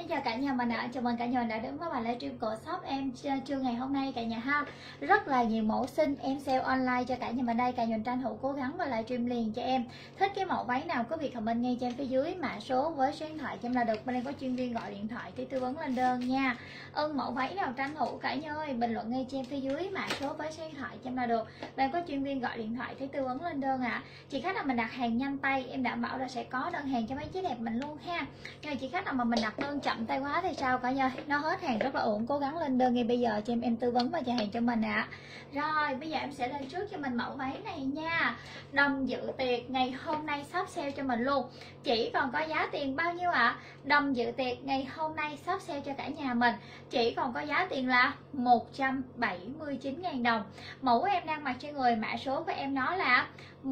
Xin chào cả nhà mình ạ. Chào mừng cả nhà mình đã đến với bài livestream của shop em trưa ngày hôm nay cả nhà ha. Rất là nhiều mẫu xinh em sale online cho cả nhà mình đây. Cả nhà mình tranh thủ cố gắng và livestream liền cho em. Thích cái mẫu váy nào có việc comment ngay trên phía dưới mã số với số điện thoại cho em là được. Bên đây có chuyên viên gọi điện thoại để tư vấn lên đơn nha. Mẫu váy nào tranh thủ cả nhà ơi, bình luận ngay trên phía dưới mã số với số điện thoại cho em là được. Bên có chuyên viên gọi điện thoại để tư vấn lên đơn ạ. Chị khách nào mình đặt hàng nhanh tay em đảm bảo là sẽ có đơn hàng cho mấy chiếc đẹp mình luôn ha. Nhưng mà chị khách nào mà mình đặt đơn chậm tay quá thì sao cả nhà, nó hết hàng rất là ổn. Cố gắng lên đơn ngay bây giờ cho em tư vấn và trả hàng cho mình ạ. Rồi bây giờ em sẽ lên trước cho mình mẫu váy này nha. Đồng dự tiệc ngày hôm nay shop sale cho mình luôn. Chỉ còn có giá tiền bao nhiêu ạ? Đồng dự tiệc ngày hôm nay shop sale cho cả nhà mình chỉ còn có giá tiền là 179.000 đồng. Mẫu em đang mặc trên người, mã số của em nó là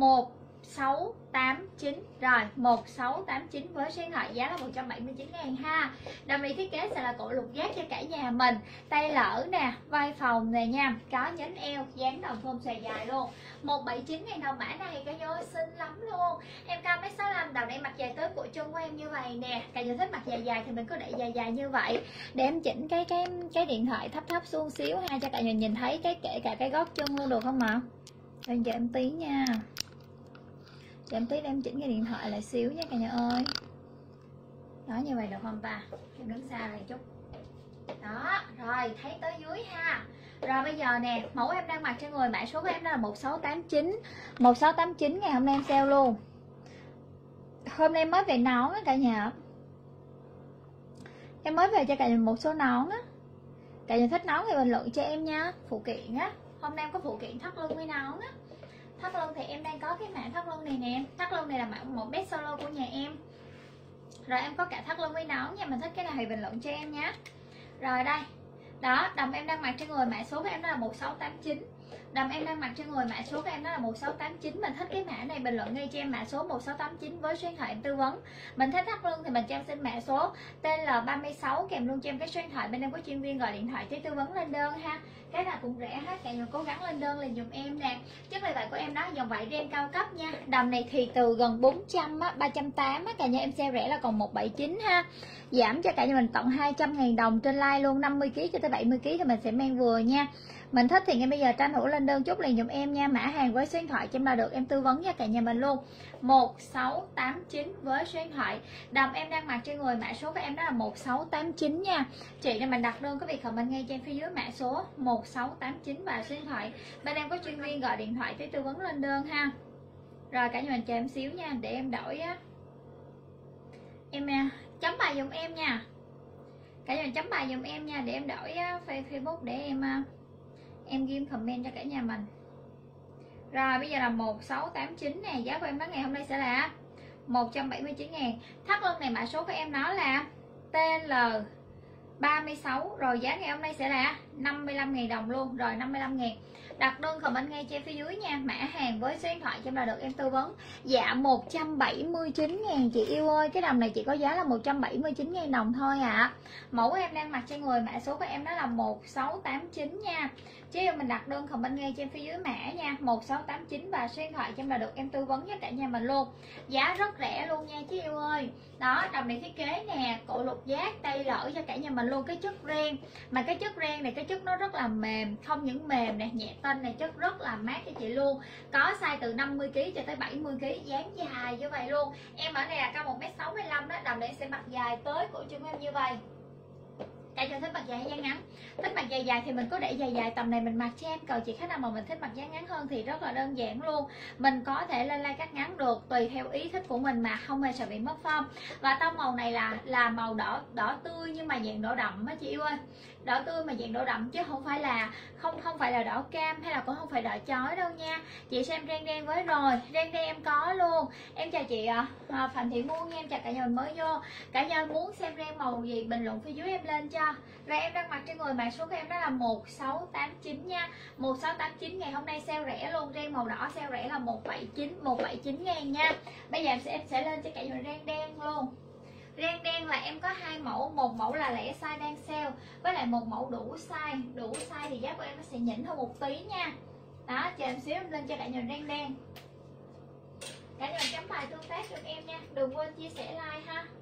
1689. Rồi 1689 với số điện thoại giá là 179.000 ha. Đầm này thiết kế sẽ là cổ lục giác cho cả nhà mình. Tay lỡ nè, vai phòng nè nha, có nhánh eo, dáng đồng thun xòe dài luôn. 179.000 đồng mã này cả nhà ơi, xinh lắm luôn. Em cao 1m65, đầu đây mặc dài tới cổ chân của em như vậy nè. Cả nhà thích mặc dài dài thì mình có để dài dài như vậy. Để em chỉnh cái điện thoại thấp thấp xuống xíu ha cho cả nhà nhìn thấy kể cả cái gót chân luôn được không ạ? Em chờ em tí nha. Để em tí để em chỉnh cái điện thoại lại xíu nha cả nhà ơi. Đó, như vậy được không ta? Em đứng xa lại chút. Đó, rồi thấy tới dưới ha. Rồi bây giờ nè, mẫu em đang mặc trên người, mã số của em đó là 1689. 1689 ngày hôm nay em sale luôn. Hôm nay em mới về nón á cả nhà. Em mới về cho cả nhà một số nón á. Cả nhà thích nón thì bình luận cho em nha. Phụ kiện á, hôm nay em có phụ kiện thắt lưng với nón á. Thắt lưng thì em đang có cái mã thắt lưng này nè. Thắt lưng này là một best solo của nhà em. Rồi em có cả thắt lưng với nón nha. Mình thích cái nào thì bình luận cho em nhé. Rồi đây. Đó, đầm em đang mặc trên người, mã số của em đó là 1689. Đầm em đang mặc trên người, mã số của em đó là 1689. Mình thích cái mã này bình luận ngay cho em mã số 1689 với số điện thoại em tư vấn. Mình thích thắt lưng thì mình cho em xin mã số TL36 kèm luôn cho em cái số điện thoại, bên em có chuyên viên gọi điện thoại để tư vấn lên đơn ha. Cái nào cũng rẻ hết, cả nhà cố gắng lên đơn liền dùm em nè. Chất liệu vải của em đó dòng vải ren cao cấp nha. Đầm này thì từ gần 400 á, 380 á, cả nhà em sale rẻ là còn 179 ha. Giảm cho cả nhà mình tận 200.000 đồng trên like luôn, 50kg cho tới 70kg thì mình sẽ mang vừa nha. Mình thích thì ngay bây giờ tranh thủ lên đơn chút liền dùm em nha. Mã hàng với số điện thoại cho em là được, em tư vấn cho cả nhà mình luôn. 1689 với số điện thoại. Đầm em đang mặc trên người, mã số của em đó là 1689 nha. Chị này mình đặt đơn có việc comment ngay trên phía dưới mã số 1689 và số điện thoại. Bên em có chuyên viên gọi điện thoại để tư vấn lên đơn ha. Rồi cả nhà mình chờ em xíu nha, để em đổi á. Em chấm bài dùm em nha. Cả nhà mình chấm bài dùm em nha, để em đổi Facebook để em ghi comment cho cả nhà mình. Rồi bây giờ là 1689 nè, giá của em đó ngày hôm nay sẽ là 179.000. Thắt lưng này mã số của em nó là TL36. Rồi giá ngày hôm nay sẽ là 55.000 đồng luôn. Rồi 55.000. Đặt đơn comment ngay trên phía dưới nha. Mã hàng với số điện thoại cho em là được, em tư vấn. Dạ 179.000 chị yêu ơi. Cái đầm này chỉ có giá là 179.000 đồng thôi ạ. Mẫu em đang mặc trên người, mã số của em đó là 1689 nha. Chứ mình đặt đơn comment ngay trên phía dưới mã nha, 1689 và số điện thoại cho em là được, em tư vấn cho cả nhà mình luôn. Giá rất rẻ luôn nha chứ yêu ơi. Đó, đầm này thiết kế nè, cổ lục giác, tay lỡ cho cả nhà mình luôn. Cái chất ren, mà cái chất ren này cái chất nó rất là mềm, không những mềm nè, nhẹ tênh này, chất rất là mát cho chị luôn. Có size từ 50kg cho tới 70kg, dáng dài như vậy luôn. Em ở đây là cao 1m65 đó, đầm này sẽ mặc dài tới cổ chân em như vậy. Cả cho thích mặc dài hay dáng ngắn. Thích mặc dài dài thì mình có để dài dài tầm này mình mặc cho em. Còn chị khách nào mà mình thích mặc dáng ngắn hơn thì rất là đơn giản luôn. Mình có thể lên like cắt ngắn được tùy theo ý thích của mình mà không hề sợ bị mất form. Và tông màu này là màu đỏ tươi nhưng mà dạng đỏ đậm á chị yêu ơi. Đỏ tươi mà dạng đỏ đậm chứ không phải là đỏ cam hay là cũng không phải đỏ chói đâu nha. Chị xem ren đen với rồi, ren đen em có luôn. Em chào chị Phạm Thị Muôn nha, em chào cả nhà mình mới vô. Cả nhà muốn xem ren màu gì bình luận phía dưới em lên cho. Rồi em đang mặc trên người, mã số của em đó là 1689 nha. 1689 ngày hôm nay sale rẻ luôn, ren màu đỏ sale rẻ là 179.000 nha. Bây giờ em sẽ lên cho cả nhà ren đen luôn. Ren đen là em có hai mẫu, một mẫu là lẻ size đang sale với lại một mẫu đủ size thì giá của em nó sẽ nhỉnh hơn một tí nha. Đó, chờ em xíu em lên cho cả nhà ren đen. Cả nhà chấm bài tương tác cho em nha, đừng quên chia sẻ like ha.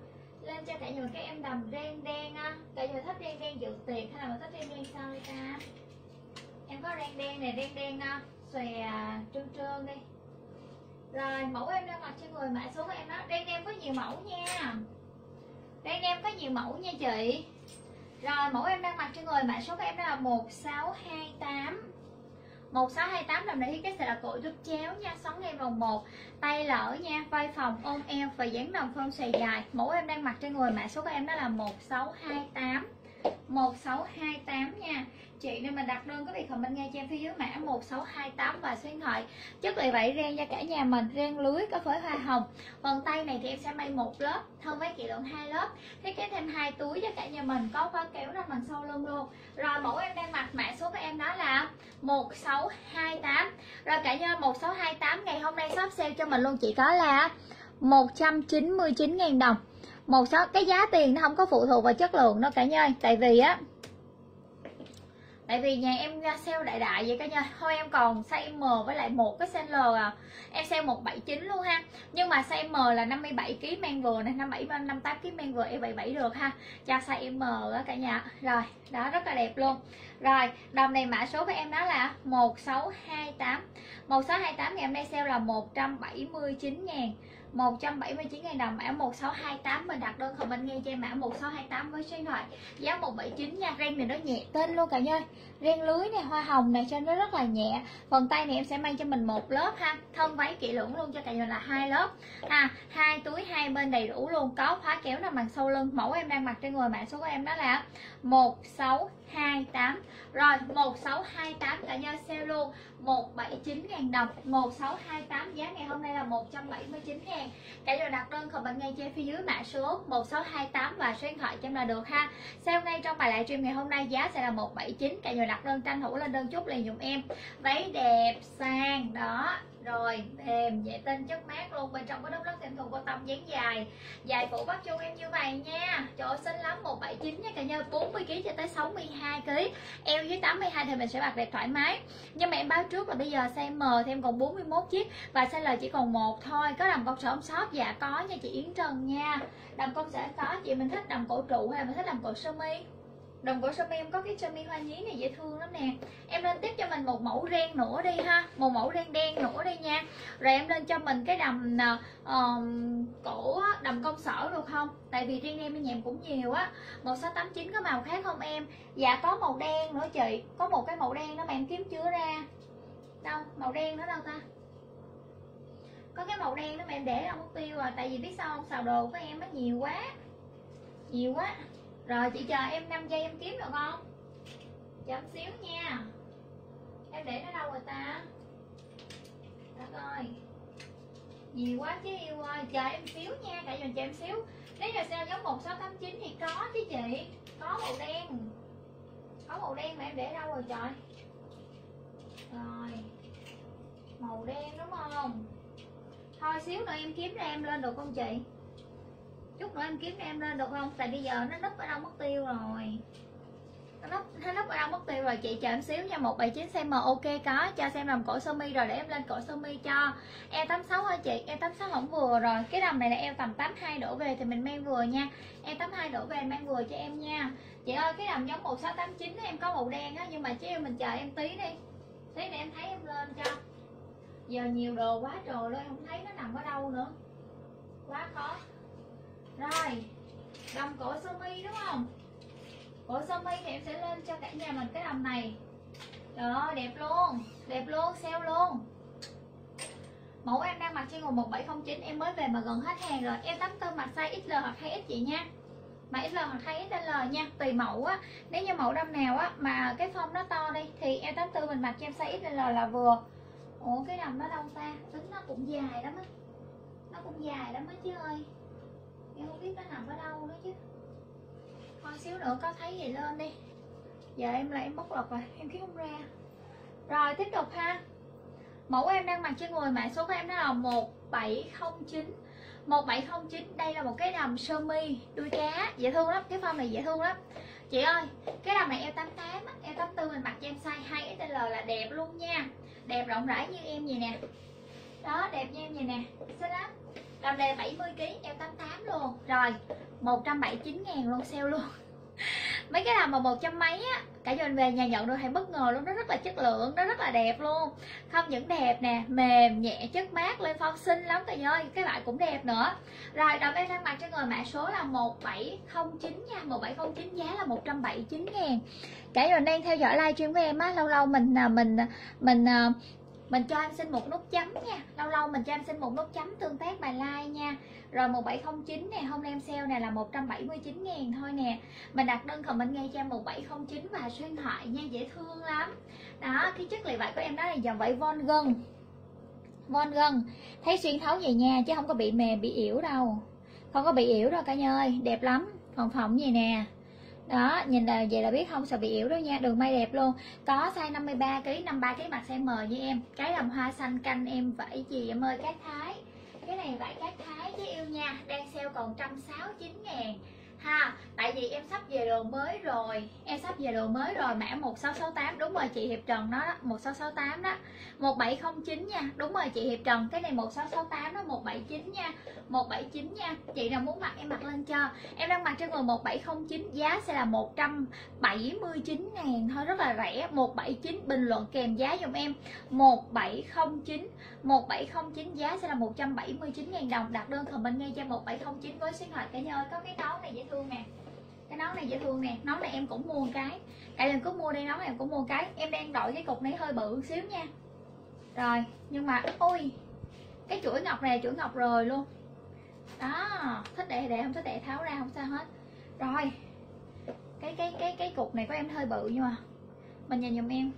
Lên cho cả nhà các em đầm ren đen á. Cả nhà thích ren đen dự tiệc hay là mình thích ren đen sao đây ta? Em có ren đen này, ren đen xòe trơn trơn đi. Rồi mẫu em đang mặc trên người, mã số của em đó. Ren đen có nhiều mẫu nha. Ren đen có nhiều mẫu nha chị. Rồi mẫu em đang mặc trên người, mã số của em đó là 1628. 1628 đầm này thiết kế sẽ là cổ giúp chéo nha, xoắn ngay vòng 1, tay lỡ nha, vai phòng ôm eo và dáng đầm phong xòe dài. Mẫu em đang mặc trên người, mã số của em đó là 1628. 1628 nha. Chị nên mình đặt đơn có việc comment nghe cho em phía dưới mã 1628 và số điện thoại. Chất liệu vải ren cho cả nhà mình, ren lưới có phối hoa hồng. Phần tay này thì em sẽ may một lớp, thân váy kỹ lượng 2 lớp. Thiết kế thêm 2 túi cho cả nhà mình, có khóa kéo ra bằng sau lưng luôn. Rồi mẫu em đang mặc, mã số của em đó là 1628. Rồi cả nhà 1628 ngày hôm nay shop sale cho mình luôn chỉ có là 199.000 đồng. Cái giá tiền nó không có phụ thuộc vào chất lượng đâu cả nhà ơi. Tại vì nhà em sale đại đại vậy cả nhà. Thôi em còn size M với lại một cái size L à. Em sale 179 luôn ha. Nhưng mà size M là 57 kg mang vừa này, 58 kg mang vừa, em 77 được ha. Cho size M đó cả nhà. Rồi, đó rất là đẹp luôn. Rồi, đầm này mã số của em đó là 1628. 1628 ngày hôm nay sale là 179.000. 179.000 đồng, mã 1628. Mình đặt đơn comment nghe cho em mã 1628 với số điện thoại. Giá 179 nha. Ren này nó nhẹ tên luôn cả nhà. Ren lưới này, hoa hồng này cho nó rất là nhẹ. Phần tay này em sẽ may cho mình một lớp ha. Thân váy kỹ lưỡng luôn cho cả nhà là 2 lớp ha. 2 túi hai bên đầy đủ luôn, có khóa kéo nằm bằng sau lưng. Mẫu em đang mặc trên người, mã số của em đó là 1628. Rồi 1628 cả nhà sale luôn 179.000 đồng. 1628 giá ngày hôm nay là 179.000. Cả nhà đặt đơn comment ngay trên phía dưới mã số 1628 và số điện thoại cho em là được ha. Sale ngay trong bài live stream ngày hôm nay giá sẽ là 179. Cả nhà đặt đơn tranh thủ lên đơn chút liền dùm em. Váy đẹp sang đó. Rồi mềm dễ tin chất mát luôn, bên trong có đốc đất em thùng cô tông dáng dài, dài phủ bắt chung em như vậy nha. Trời ơi xinh lắm. 179 nha cả nhà, 40 kg cho tới 62 kg, eo dưới 82 thì mình sẽ mặc đẹp thoải mái. Nhưng mà em báo trước là bây giờ size M thì em còn 41 chiếc và size L chỉ còn 1 thôi. Có đầm công sở không shop? Dạ có nha chị Yến Trần nha. Đầm công sở có chị, mình thích đầm cổ trụ hay là mình thích đầm cổ sơ mi? Đồng cổ sơ mi em có cái sơ mi hoa nhí này dễ thương lắm nè. Em lên tiếp cho mình một mẫu ren nữa đi ha, một mẫu ren đen nữa đi nha. Rồi em lên cho mình cái đầm cổ đầm công sở được không? Tại vì riêng em nhèm cũng nhiều á. 1689 có màu khác không em? Dạ có màu đen nữa chị. Có một cái màu đen đó mà em kiếm chưa ra. Đâu? Màu đen đó đâu ta? Có cái màu đen đó mà em để đâu mất tiêu rồi. Tại vì biết sao không? Xào đồ của em nó nhiều quá. Nhiều quá. Rồi chị chờ em 5 giây em kiếm được không? Chờ em xíu nha. Em để nó đâu rồi ta? Đó rồi. Nhiều quá chứ yêu ơi. Chờ em xíu nha. Cả giờ chờ em xíu. Nếu giờ sao giống 1689 thì có chứ chị. Có màu đen. Có màu đen mà em để đâu rồi trời. Rồi. Màu đen đúng không? Thôi xíu nữa em kiếm ra em lên được không chị? Chút nữa em kiếm ra em lên được không? Tại bây giờ nó núp ở đâu mất tiêu rồi. Nó núp ở đâu mất tiêu rồi. Chị chờ em xíu nha. 179 size M ok có. Cho xem đầm cổ sơ mi rồi để em lên cổ sơ mi cho. Eo 86 hả chị? Eo 86 không vừa rồi. Cái đầm này là eo tầm 82 đổ về thì mình mang vừa nha. Eo 82 đổ về mang vừa cho em nha. Chị ơi cái đầm giống 1689 em có màu đen á. Nhưng mà chứ mình chờ em tí đi. Tí để em thấy em lên cho. Giờ nhiều đồ quá trời luôn. Em không thấy nó nằm ở đâu nữa. Quá khó. Rồi đầm cổ sơ mi đúng không? Cổ sơ mi thì em sẽ lên cho cả nhà mình cái đầm này. Trời ơi đẹp luôn. Đẹp luôn, sale luôn. Mẫu em đang mặc trên người 1709. Em mới về mà gần hết hàng rồi. Em 84 mặc size XL hoặc 2X chị nha. Mà XL hoặc 2XL nha. Tùy mẫu á. Nếu như mẫu đầm nào á mà cái form nó to đi thì em 84 mình mặc cho em size XL là vừa. Ủa cái đầm nó đâu ta? Tính nó cũng dài lắm á. Nó cũng dài lắm á chứ ơi. Em không biết nó nằm ở đâu nữa chứ. Thôi xíu nữa có thấy gì lên đi. Giờ em lại em bóc lột rồi. Em kiếm không ra. Rồi tiếp tục ha. Mẫu em đang mặc trên người, mã số của em đó là 1709. 1709 đây là một cái đầm sơ mi đuôi cá. Dễ thương lắm. Cái form này dễ thương lắm. Chị ơi cái đầm này eo 88 eo 84 mình mặc cho em size 2XL là đẹp luôn nha. Đẹp rộng rãi như em vậy nè. Đó đẹp như em vậy nè. Xinh lắm. Đầm này 70kg, eo 88 luôn. Rồi 179.000 luôn, sale luôn. Mấy cái đầm mà 100 mấy á, cả nhà mình về nhà nhận được hàng bất ngờ luôn. Nó rất là chất lượng, nó rất là đẹp luôn. Không những đẹp nè, mềm, nhẹ, chất mát, lên phong xinh lắm cả nhà ơi. Cái loại cũng đẹp nữa. Rồi đầm em đang mặc cho người mã số là 1709 nha. 1709 giá là 179.000. Cả nhà mình đang theo dõi livestream của em á, lâu lâu mình cho em xin một nút chấm nha. Lâu lâu mình cho em xin một nút chấm tương tác bài like nha. Rồi 1709 nè, hôm nay em sale này là 179.000 thôi nè. Mình đặt đơn comment ngay cho em 1709 và số điện thoại nha, dễ thương lắm. Đó, cái chất liệu vải của em đó là dòng vải von gân. Von gân, thấy xuyên thấu vậy nha, chứ không có bị mềm, bị yếu đâu. Không có bị yếu đâu cả nhà ơi, đẹp lắm. Phồng phồng vậy nè. Đó, nhìn là vậy là biết không sợ bị yếu đâu nha, đường may đẹp luôn. Có size 53kg, 53kg mặc size M với em. Cái đầm hoa xanh canh em vải gì em ơi, Cát Thái. Cái này vải Cát Thái chứ yêu nha, đang sale còn 169.000 ha. Tại vì em sắp về đồ mới rồi, mã 1668. Đúng rồi chị Hiệp Trần đó, 1668 đó. 1709 nha, đúng rồi chị Hiệp Trần. Cái này 1668 đó, 179 nha, 179 nha. Chị nào muốn mặc em mặc lên cho. Em đang mặc cho người 1709, giá sẽ là 179.000 thôi, rất là rẻ. 179 bình luận kèm giá giùm em. 1709 giá sẽ là 179.000 đồng. Đặt đơn comment ngay cho 1709 với số điện thoại cả nhà ơi. Có cái nón này dễ thương nè. Cái nón này dễ thương nè, nón này em cũng mua một cái. Cả lần cứ mua đây, nón này em cũng mua một cái. Em đang đội cái cục này hơi bự một xíu nha. Rồi, nhưng mà ôi, cái chuỗi ngọc này là chuỗi ngọc rồi luôn. Đó, thích để không thích để tháo ra không sao hết. Rồi. Cái cục này của em hơi bự nhưng mà mình nhìn giùm em.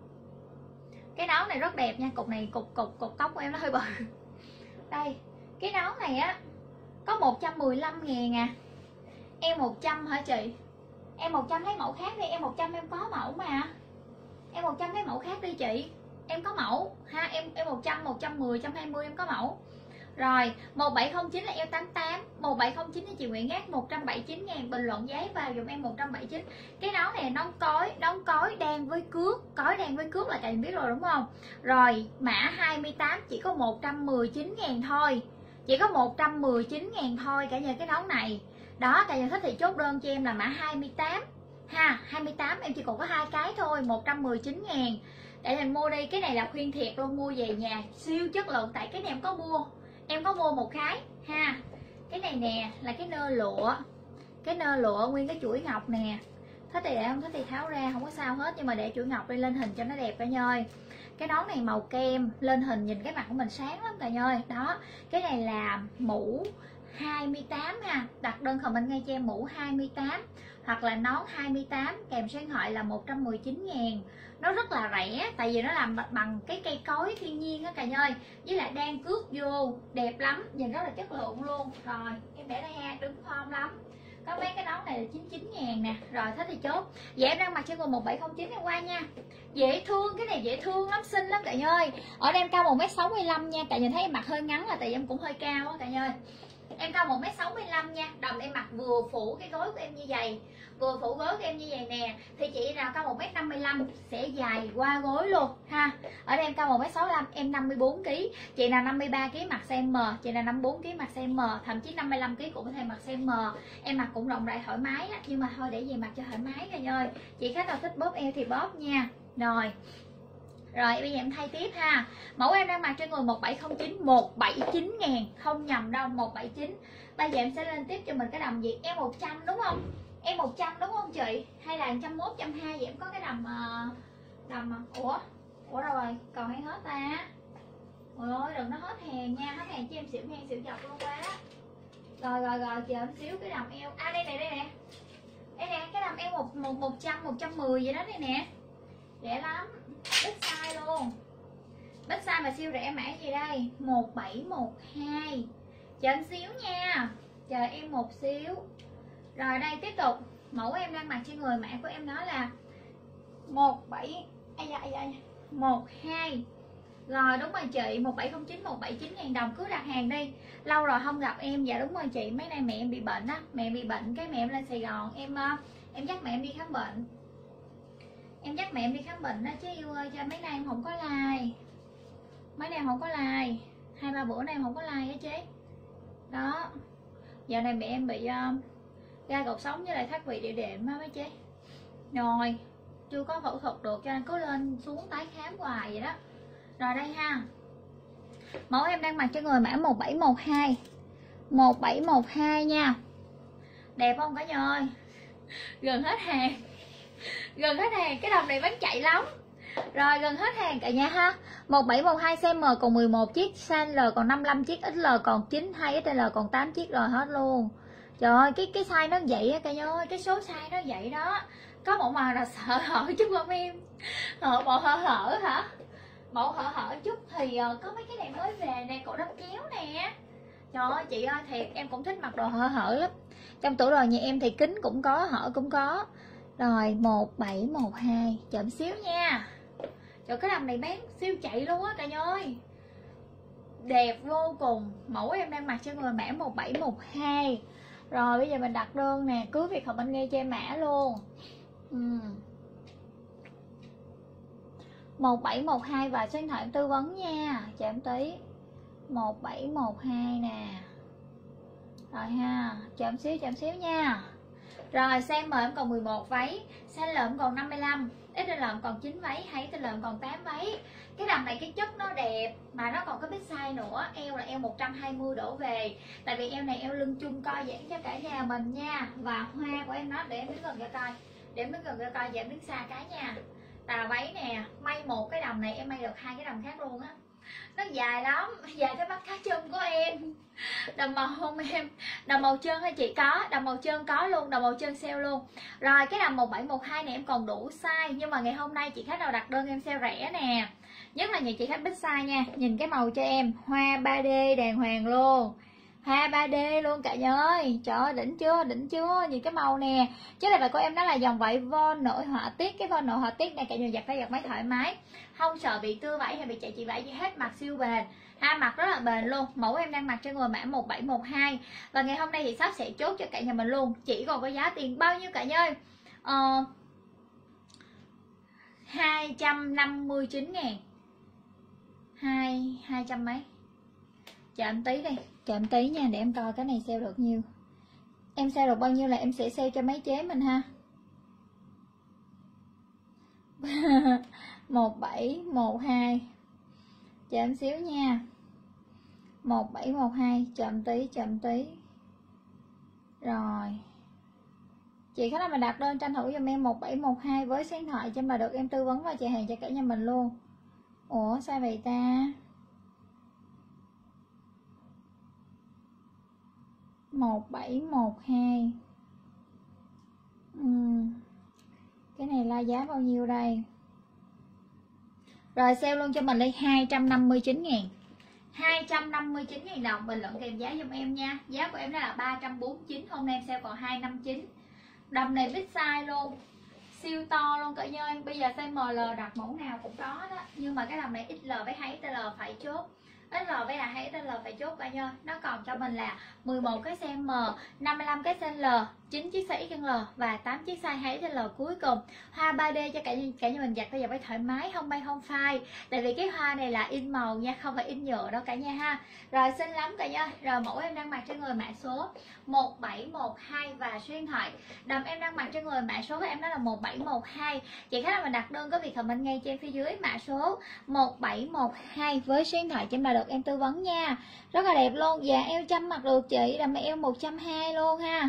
Cái nón này rất đẹp nha, cục này cục tóc của em nó hơi bự. Đây, cái nón này á có 115.000 à. Em 100 hả chị? Em 100 lấy mẫu khác đi, em 100 em có mẫu mà. Em 100 lấy mẫu khác đi chị. Em có mẫu ha, em 100, 110, 120 em có mẫu. Rồi, 1709 là eo 88, 1709 thì chị Nguyễn Gác 179.000, bình luận giấy vào dùm em 179. Cái nón này nón cối đan với cước, cối đan với cước là cả nhà biết rồi đúng không? Rồi, mã 28 chỉ có 119.000 thôi. Chỉ có 119.000 thôi cả nhà cái nón này. Đó, cả nhà thích thì chốt đơn cho em là mã 28 ha, 28 em chỉ còn có 2 cái thôi, 119.000. Để mình mua đi, cái này là khuyên thiệt luôn, mua về nhà siêu chất lượng. Tại cái này em có mua một cái ha. Cái này nè là cái nơ lụa, nguyên cái chuỗi ngọc nè. Thích thì để, không thích thì tháo ra, không có sao hết. Nhưng mà để chuỗi ngọc đi lên hình cho nó đẹp cả nhà ơi. Cái nón này màu kem, lên hình nhìn cái mặt của mình sáng lắm cả nhà ơi. Đó, cái này là mũ 28 ha. Đặt đơn comment ngay cho em mũ 28 hoặc là nón 28 kèm số điện thoại là 119.000. Nó rất là rẻ tại vì nó làm bằng cái cây cối thiên nhiên á cả nhà ơi. Với lại đang cước vô đẹp lắm, nhìn rất là chất lượng luôn. Rồi em để đây ha, đứng form lắm. Có mấy cái nón này là 99.000 nè. Rồi thích thì chốt. Vậy em đang mặc cho người 1709 em qua nha. Dễ thương, cái này dễ thương lắm, xinh lắm cả nhà ơi. Ở đây em cao 1m65 nha. Cả nhà thấy em mặc hơi ngắn là tại vì em cũng hơi cao á cả nhà ơi. Em cao 1m65 nha. Đầm em mặc vừa phủ cái gối của em như vậy, vừa phủ gối của em như vậy nè. Thì chị nào cao 1m55 sẽ dài qua gối luôn ha. Ở đây em cao 1m65, em 54kg. Chị nào 53kg mặc size M, chị nào 54kg mặc size M, thậm chí 55kg cũng có thể mặc size M. Em mặc cũng rộng rãi thoải mái á, nhưng mà thôi để về mặc cho thoải mái cả nhà ơi. Chị khách nào thích bóp eo thì bóp nha. Rồi bây giờ em thay tiếp ha. Mẫu em đang mặc cho người 1709, 179.000, không nhầm đâu, 179. Bây giờ em sẽ lên tiếp cho mình cái đầm gì? Em 100 đúng không? Em 100 đúng không chị? Hay là 101, 102 vậy em có cái đầm ủa rồi, còn hay hết ta. Ôi ơi, đừng nó hết hàng nha, hết hàng cho em xỉu ngang xỉu dọc luôn quá. Rồi chờ em xíu cái đầm eo. À đây nè. Đây nè, cái đầm eo 100, 110 vậy đó đây nè. Rẻ lắm. Big size luôn. Big size mà siêu rẻ, mã gì đây? 1712. Chờ em xíu nha. Chờ em một xíu. Rồi đây tiếp tục. Mẫu em đang mặc trên người, mã của em đó là 12. Rồi đúng rồi chị, 1709, 179.000 đồng, cứ đặt hàng đi. Lâu rồi không gặp em. Dạ đúng rồi chị, mấy nay mẹ em bị bệnh á. Mẹ bị bệnh cái mẹ em lên Sài Gòn. Em dắt mẹ em đi khám bệnh. Đó chứ yêu ơi, cho mấy nay em không có like. Mấy nay em không có like. 2-3 bữa nay em không có like á chế. Đó, giờ này mẹ em bị gai cột sống với lại thoát vị địa đệm á mấy chị. Rồi chưa có phẫu thuật được cho nên cứ lên xuống tái khám hoài vậy đó. Rồi đây ha, mẫu em đang mặc cho người mã 1712, 1712 nha. Đẹp không cả nhà ơi? Gần hết hàng, gần hết hàng, cái đầm này bán chạy lắm. Rồi gần hết hàng cả nhà ha. 1712 size M còn 11 chiếc, size L còn 55 chiếc, XL còn 9, 2XL còn 8 chiếc rồi hết luôn. Trời ơi, cái size nó vậy á cả nhà ơi, cái số size nó vậy đó. Có một màu là sợ hở chút không em? Bộ hở hả? Bộ hở chút thì có mấy cái này mới về nè, cổ đắp kéo nè. Trời ơi chị ơi, thiệt em cũng thích mặc đồ hở lắm. Trong tủ đồ nhà em thì kính cũng có, hở cũng có. Rồi 1712, chậm xíu nha. Trời, cái đầm này bán siêu chạy luôn á cả nhà ơi. Đẹp vô cùng. Mẫu em đang mặc cho người mã 1712. Rồi bây giờ mình đặt đơn nè, cứ việc comment nghe cho em mã luôn. 1712 và số điện thoại em tư vấn nha. Chờ em tí. 1712 nè. Rồi ha, chờ em xíu nha. Rồi size M em còn 11 váy, size L em còn 55, XL em còn 9 váy, 2XL em còn 8 váy. Cái đầm này cái chất nó đẹp mà nó còn có big size nữa. Eo là eo 120 đổ về. Tại vì eo này eo lưng chung co giãn cho cả nhà mình nha. Và hoa của em nó, để em đứng gần cho coi, để em đứng gần cho coi, và em đứng xa cái nha. Tà váy nè, may một cái đầm này em may được 2 cái đầm khác luôn á. Nó dài lắm, dài cái mắt cá chân của em. Đầm màu không em? Đầm màu trơn hay chị? Có, đầm màu trơn có luôn, đầm màu trơn sale luôn. Rồi cái đầm 1712 này em còn đủ size. Nhưng mà ngày hôm nay chị khách nào đặt đơn em sale rẻ nè. Nhất là những chị khách big size nha. Nhìn cái màu cho em, hoa 3D đàng hoàng luôn. Hoa 3D luôn cả nhà ơi. Trời ơi, đỉnh chưa, đỉnh chưa? Nhìn cái màu nè. Chứ là của em đó là dòng vải von nội họa tiết. Cái von nội họa tiết này cả nhà giặt phải giặt máy thoải mái, không sợ bị tưa vải hay bị chạy chị vải gì hết, mặc siêu bền ha, mặc rất là bền luôn. Mẫu em đang mặc cho người mã 1712 và ngày hôm nay thì shop sẽ chốt cho cả nhà mình luôn, chỉ còn có giá tiền bao nhiêu cả nhà ơi? 259 ngàn, 200 mấy. Chờ em tí đi, chờ em tí nha, để em coi cái này sale được nhiêu. Em sale được bao nhiêu là em sẽ sale cho mấy chế mình ha. 1712, chờ em xíu nha. 1712, chậm tí. Rồi chị khách nào mà đặt đơn tranh thủ giùm em 1712 với số điện thoại cho mà được em tư vấn và chạy hàng cho cả nhà mình luôn. Ủa sao vậy ta? 1712. Cái này la giá bao nhiêu đây? Rồi sale luôn cho mình đi 259 ngàn, 259 ngàn đồng. Bình luận kèm giá giùm em nha. Giá của em đó là 349, hôm nay em sale còn 259. Đầm này big size luôn, siêu to luôn cả nhà ơi. Bây giờ size ML đặt mẫu nào cũng có đó. Nhưng mà cái đầm này XL với 2XL phải chốt, XL với 2XL phải chốt cả nhà ơi. Nó còn cho mình là 11 cái size M, 55 cái size L, 9 chiếc size XL và 8 chiếc size 2XL cuối cùng. Hoa 3D cho cả nhà mình giặt bây giờ phải thoải mái, không bay không phai. Tại vì cái hoa này là in màu nha, không phải in nhựa đâu cả nhà ha. Rồi xinh lắm cả nhà. Rồi mẫu em đang mặc cho người mã số 1712 và số điện thoại. Đầm em đang mặc cho người mã số của em đó là 1712. Chị khách nào mình đặt đơn có việc comment ngay trên phía dưới mã số 1712 với số điện thoại cho em là được em tư vấn nha. Rất là đẹp luôn. Dạ eo trăm mặc được chị, đầm eo 120 luôn ha.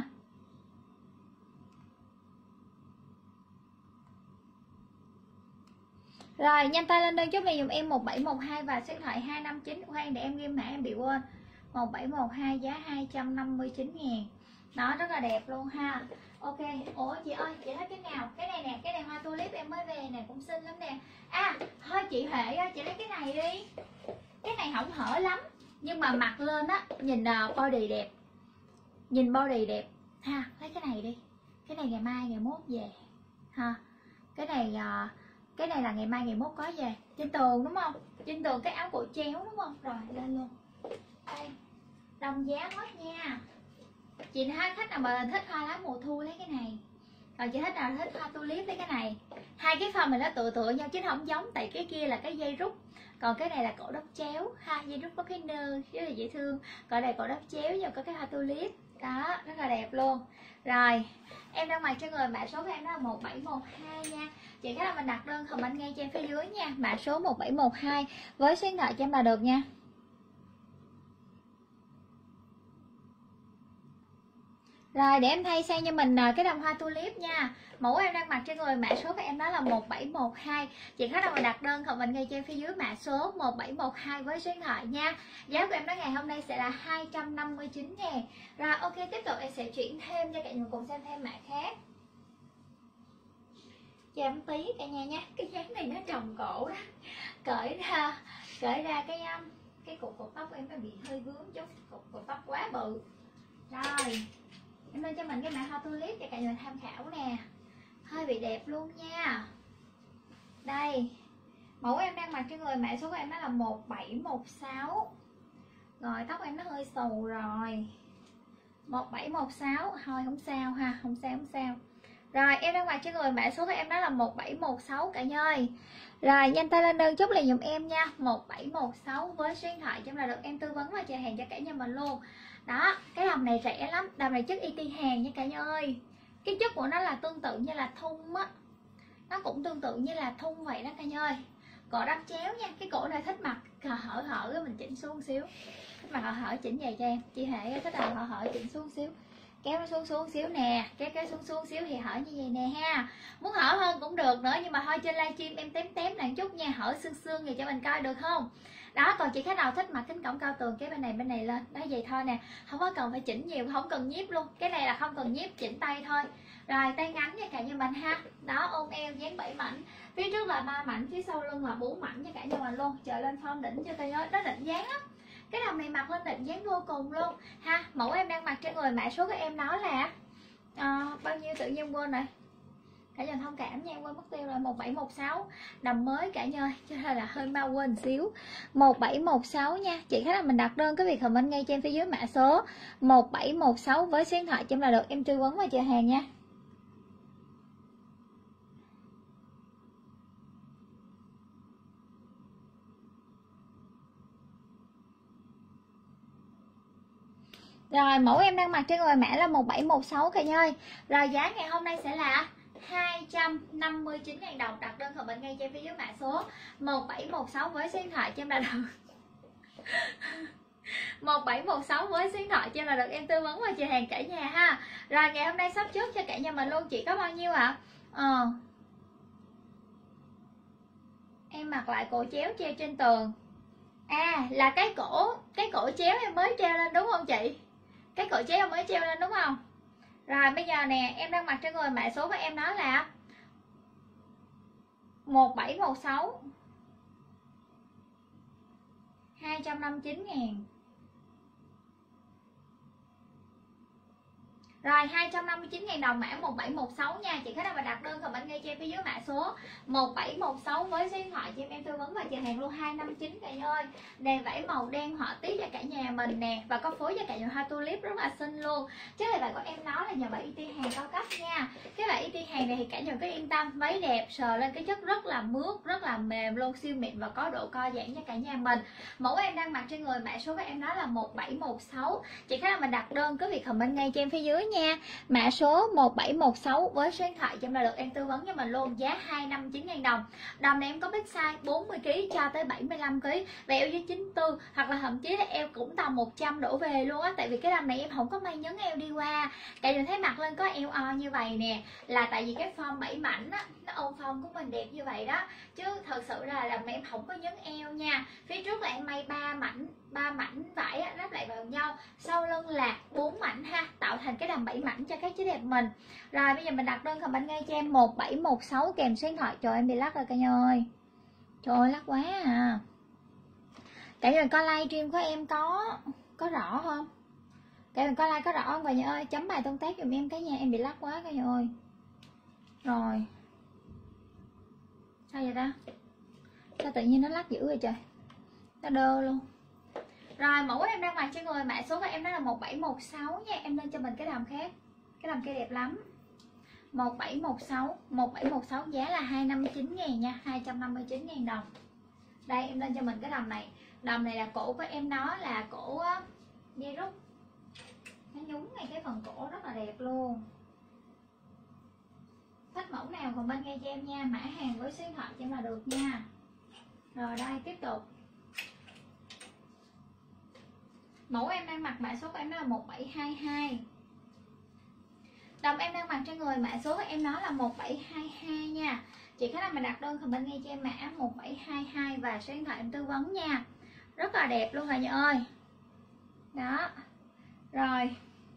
Rồi nhanh tay lên đơn giúp mình dùm em 1712 và số điện thoại 259. Khoan để em ghi mã em bị quên. 1712 giá 259 ngàn. Nó rất là đẹp luôn ha. Ok. Ủa chị ơi, chị thấy cái nào? Cái này nè, cái này hoa tulip em mới về nè, cũng xinh lắm nè. À, thôi chị Huệ ơi, chị lấy cái này đi. Cái này không hở lắm, nhưng mà mặc lên á, nhìn body đẹp. Nhìn body đẹp ha, lấy cái này đi. Cái này ngày mai ngày mốt về ha. Cái này là ngày mai ngày mốt có về. Trên tường đúng không? Trên tường cái áo cổ chéo đúng không? Rồi lên luôn. Đây, đồng giá hết nha. Chị hai khách nào mà thích hoa lá mùa thu lấy cái này. Còn chị thích nào thích hoa tulip với cái này. Hai cái form này nó tựa nhau chứ không giống, tại cái kia là cái dây rút, còn cái này là cổ đốc chéo ha, dây rút có cái nơ rất là dễ thương, còn này cổ đốc chéo nhưng có cái hoa tulip đó, rất là đẹp luôn. Rồi em đang mặc cho người mã số của em đó là 1712 nha. Chị khách là mình đặt đơn comment ngay trên phía dưới nha, mã số 1712 với số điện thoại cho em là được nha. Rồi để em thay sang cho mình cái đầm hoa tulip nha. Mẫu em đang mặc trên người mã số của em đó là 1712. Chị khách nào mà đặt đơn comment ngay trên phía dưới mã số 1712 với số điện thoại nha. Giá của em đó ngày hôm nay sẽ là 259 000. Rồi ok, tiếp tục em sẽ chuyển thêm cho cả nhà cùng xem thêm mã khác. Cho em tí cả nhà nha. Cái dáng này nó trồng cổ đó. Cởi ra cái cục tóc của em nó bị hơi vướng chút, cục tóc quá bự. Rồi em lên cho mình cái mã hoa tulip cho cả nhà tham khảo nè, hơi bị đẹp luôn nha. Đây mẫu em đang mặc trên người mã số của em đó là 1716. Rồi tóc em nó hơi xù rồi, 1716 thôi không sao ha, không sao. Rồi em đang mặc trên người mã số của em đó là 1716 cả nhà ơi. Rồi nhanh tay lên đơn chốt liền giùm em nha, 1716 với số điện thoại cho em là được em tư vấn và chờ hàng cho cả nhà mình luôn. Đó, cái đầm này rẻ lắm, đầm này chất y hàng nha cả nhà ơi. Cái chất của nó là tương tự như là thun á, nó cũng tương tự như là thun vậy đó cả nhà ơi. Cổ đắp chéo nha, cái cổ này thích mặc hở mình chỉnh xuống xíu, thích mặc hở chỉnh về cho em. Chị Hệ thích là hở chỉnh xuống xíu, kéo nó xuống xíu nè, kéo xuống xíu thì hở như vậy nè ha. Muốn hở hơn cũng được nữa, nhưng mà thôi trên livestream em tém lại chút nha, hở xương thì cho mình coi được không. Đó, còn chị khách nào thích mặc kính cổng cao tường cái bên này lên đó, vậy thôi nè, không có cần phải chỉnh nhiều, không cần nhíp luôn, cái này là không cần nhíp, chỉnh tay thôi. Rồi tay ngắn nha cả nhà mình ha. Đó, ôm eo dáng 7 mảnh, phía trước là 3 mảnh, phía sau lưng là 4 mảnh cho cả nhà mình luôn. Chờ lên form đỉnh cho tay ơi, nó định dáng á, cái đầm này mặc lên định dáng vô cùng luôn ha. Mẫu em đang mặc trên người mã số của em đó là bao nhiêu tự nhiên quên rồi, cả nhà thông cảm nha, quên mất tiêu rồi. 1716 đầm mới cả nhà ơi, cho nên là hơi mau quên xíu. 1716 nha. Chị khách là mình đặt đơn cái việc comment ngay trên phía dưới mã số 1716 với số điện thoại cho em là được em tư vấn và chờ hàng nha. Rồi mẫu em đang mặc trên người mã là 1716 cả nhà ơi. Rồi giá ngày hôm nay sẽ là 259.000 đồng. Đặt đơn comment ngay trên phía dưới mã số 1716 với số điện thoại cho em là được 1716 với số điện thoại cho em là được em tư vấn và chờ hàng cả nhà ha. Rồi ngày hôm nay sắp trước cho cả nhà mình luôn, chị có bao nhiêu ạ? Em mặc lại cổ chéo treo trên tường. À là cái cổ chéo em mới treo lên đúng không chị? Cái cổ chéo em mới treo lên đúng không? Rồi bây giờ nè, em đang mặc trên người mã số của em đó là 1716 259.000. Rồi 259.000 đồng mã 1716 nha. Chị khách nào mà đặt đơn comment ngay trên phía dưới mã số 1716 với số điện thoại cho em tư vấn và chờ hàng luôn 259 cả nhà ơi. Nền vải màu đen họa tiết cho cả nhà mình nè, và có phối cho cả nhà hoa tulip rất là xinh luôn. Chứ là vải của em nói là nhà vải IT hàng cao cấp nha. Cái vải IT hàng này thì cả nhà cứ yên tâm, váy đẹp, sờ lên cái chất rất là mướt, rất là mềm luôn, siêu mịn và có độ co giãn cho cả nhà mình. Mẫu em đang mặc trên người mã số của em đó là 1716. Chị khách nào mà đặt đơn cứ việc comment ngay cho em phía dưới nha, mã số 1716 với số điện thoại cho em là được em tư vấn cho mình luôn. Giá 259.000 đồng. Đầm này em có big size 40kg cho tới 75kg, và eo dưới 94, hoặc là thậm chí là eo cũng tầm 100 đổ về luôn á. Tại vì cái đầm này em không có may nhấn eo đi qua, tại vì thấy mặc lên có eo o như vậy nè, là tại vì cái form 7 mảnh á, nó ôm form của mình đẹp như vậy đó. Chứ thật sự là đầm này em không có nhấn eo nha. Phía trước là em may 3 mảnh vải á, đắp lại vào nhau, sau lưng là 4 mảnh ha, tạo thành cái đầm 7 mảnh cho cái chiếc đẹp mình. Rồi bây giờ mình đặt đơn comment ngay cho em 1716 kèm số điện thoại. Trời em bị lắc rồi cả nhà ơi, trời ơi lắc quá à. Cả nhà coi livestream của em có rõ không? Cả nhà coi live có rõ không cả nhà ơi? Chấm bài tương tác giùm em cái nhà, em bị lắc quá cả nhà ơi. Rồi sao vậy ta? Sao tự nhiên nó lắc dữ vậy trời, nó đơ luôn. Rồi mẫu em đang mặc trên người mã số của em đó là 1716 nha. Em lên cho mình cái đầm khác, cái đầm kia đẹp lắm. 1716 giá là 259.000 nha, 259.000 đồng. Đây em lên cho mình cái đầm này. Đầm này là cổ của em nó là cổ dây rút, nó nhúng ngay cái phần cổ rất là đẹp luôn. Thích mẫu nào comment ngay cho em nha, mã hàng với số điện thoại cho em là được nha. Rồi đây tiếp tục. Mẫu em đang mặc mã số của em nó là 1722. Đầm em đang mặc trên người mã số của em nó là 1722 nha. Chị khách nào mà đặt đơn comment ngay cho em mã 1722 và số điện thoại em tư vấn nha. Rất là đẹp luôn cả nhà ơi. Đó. Rồi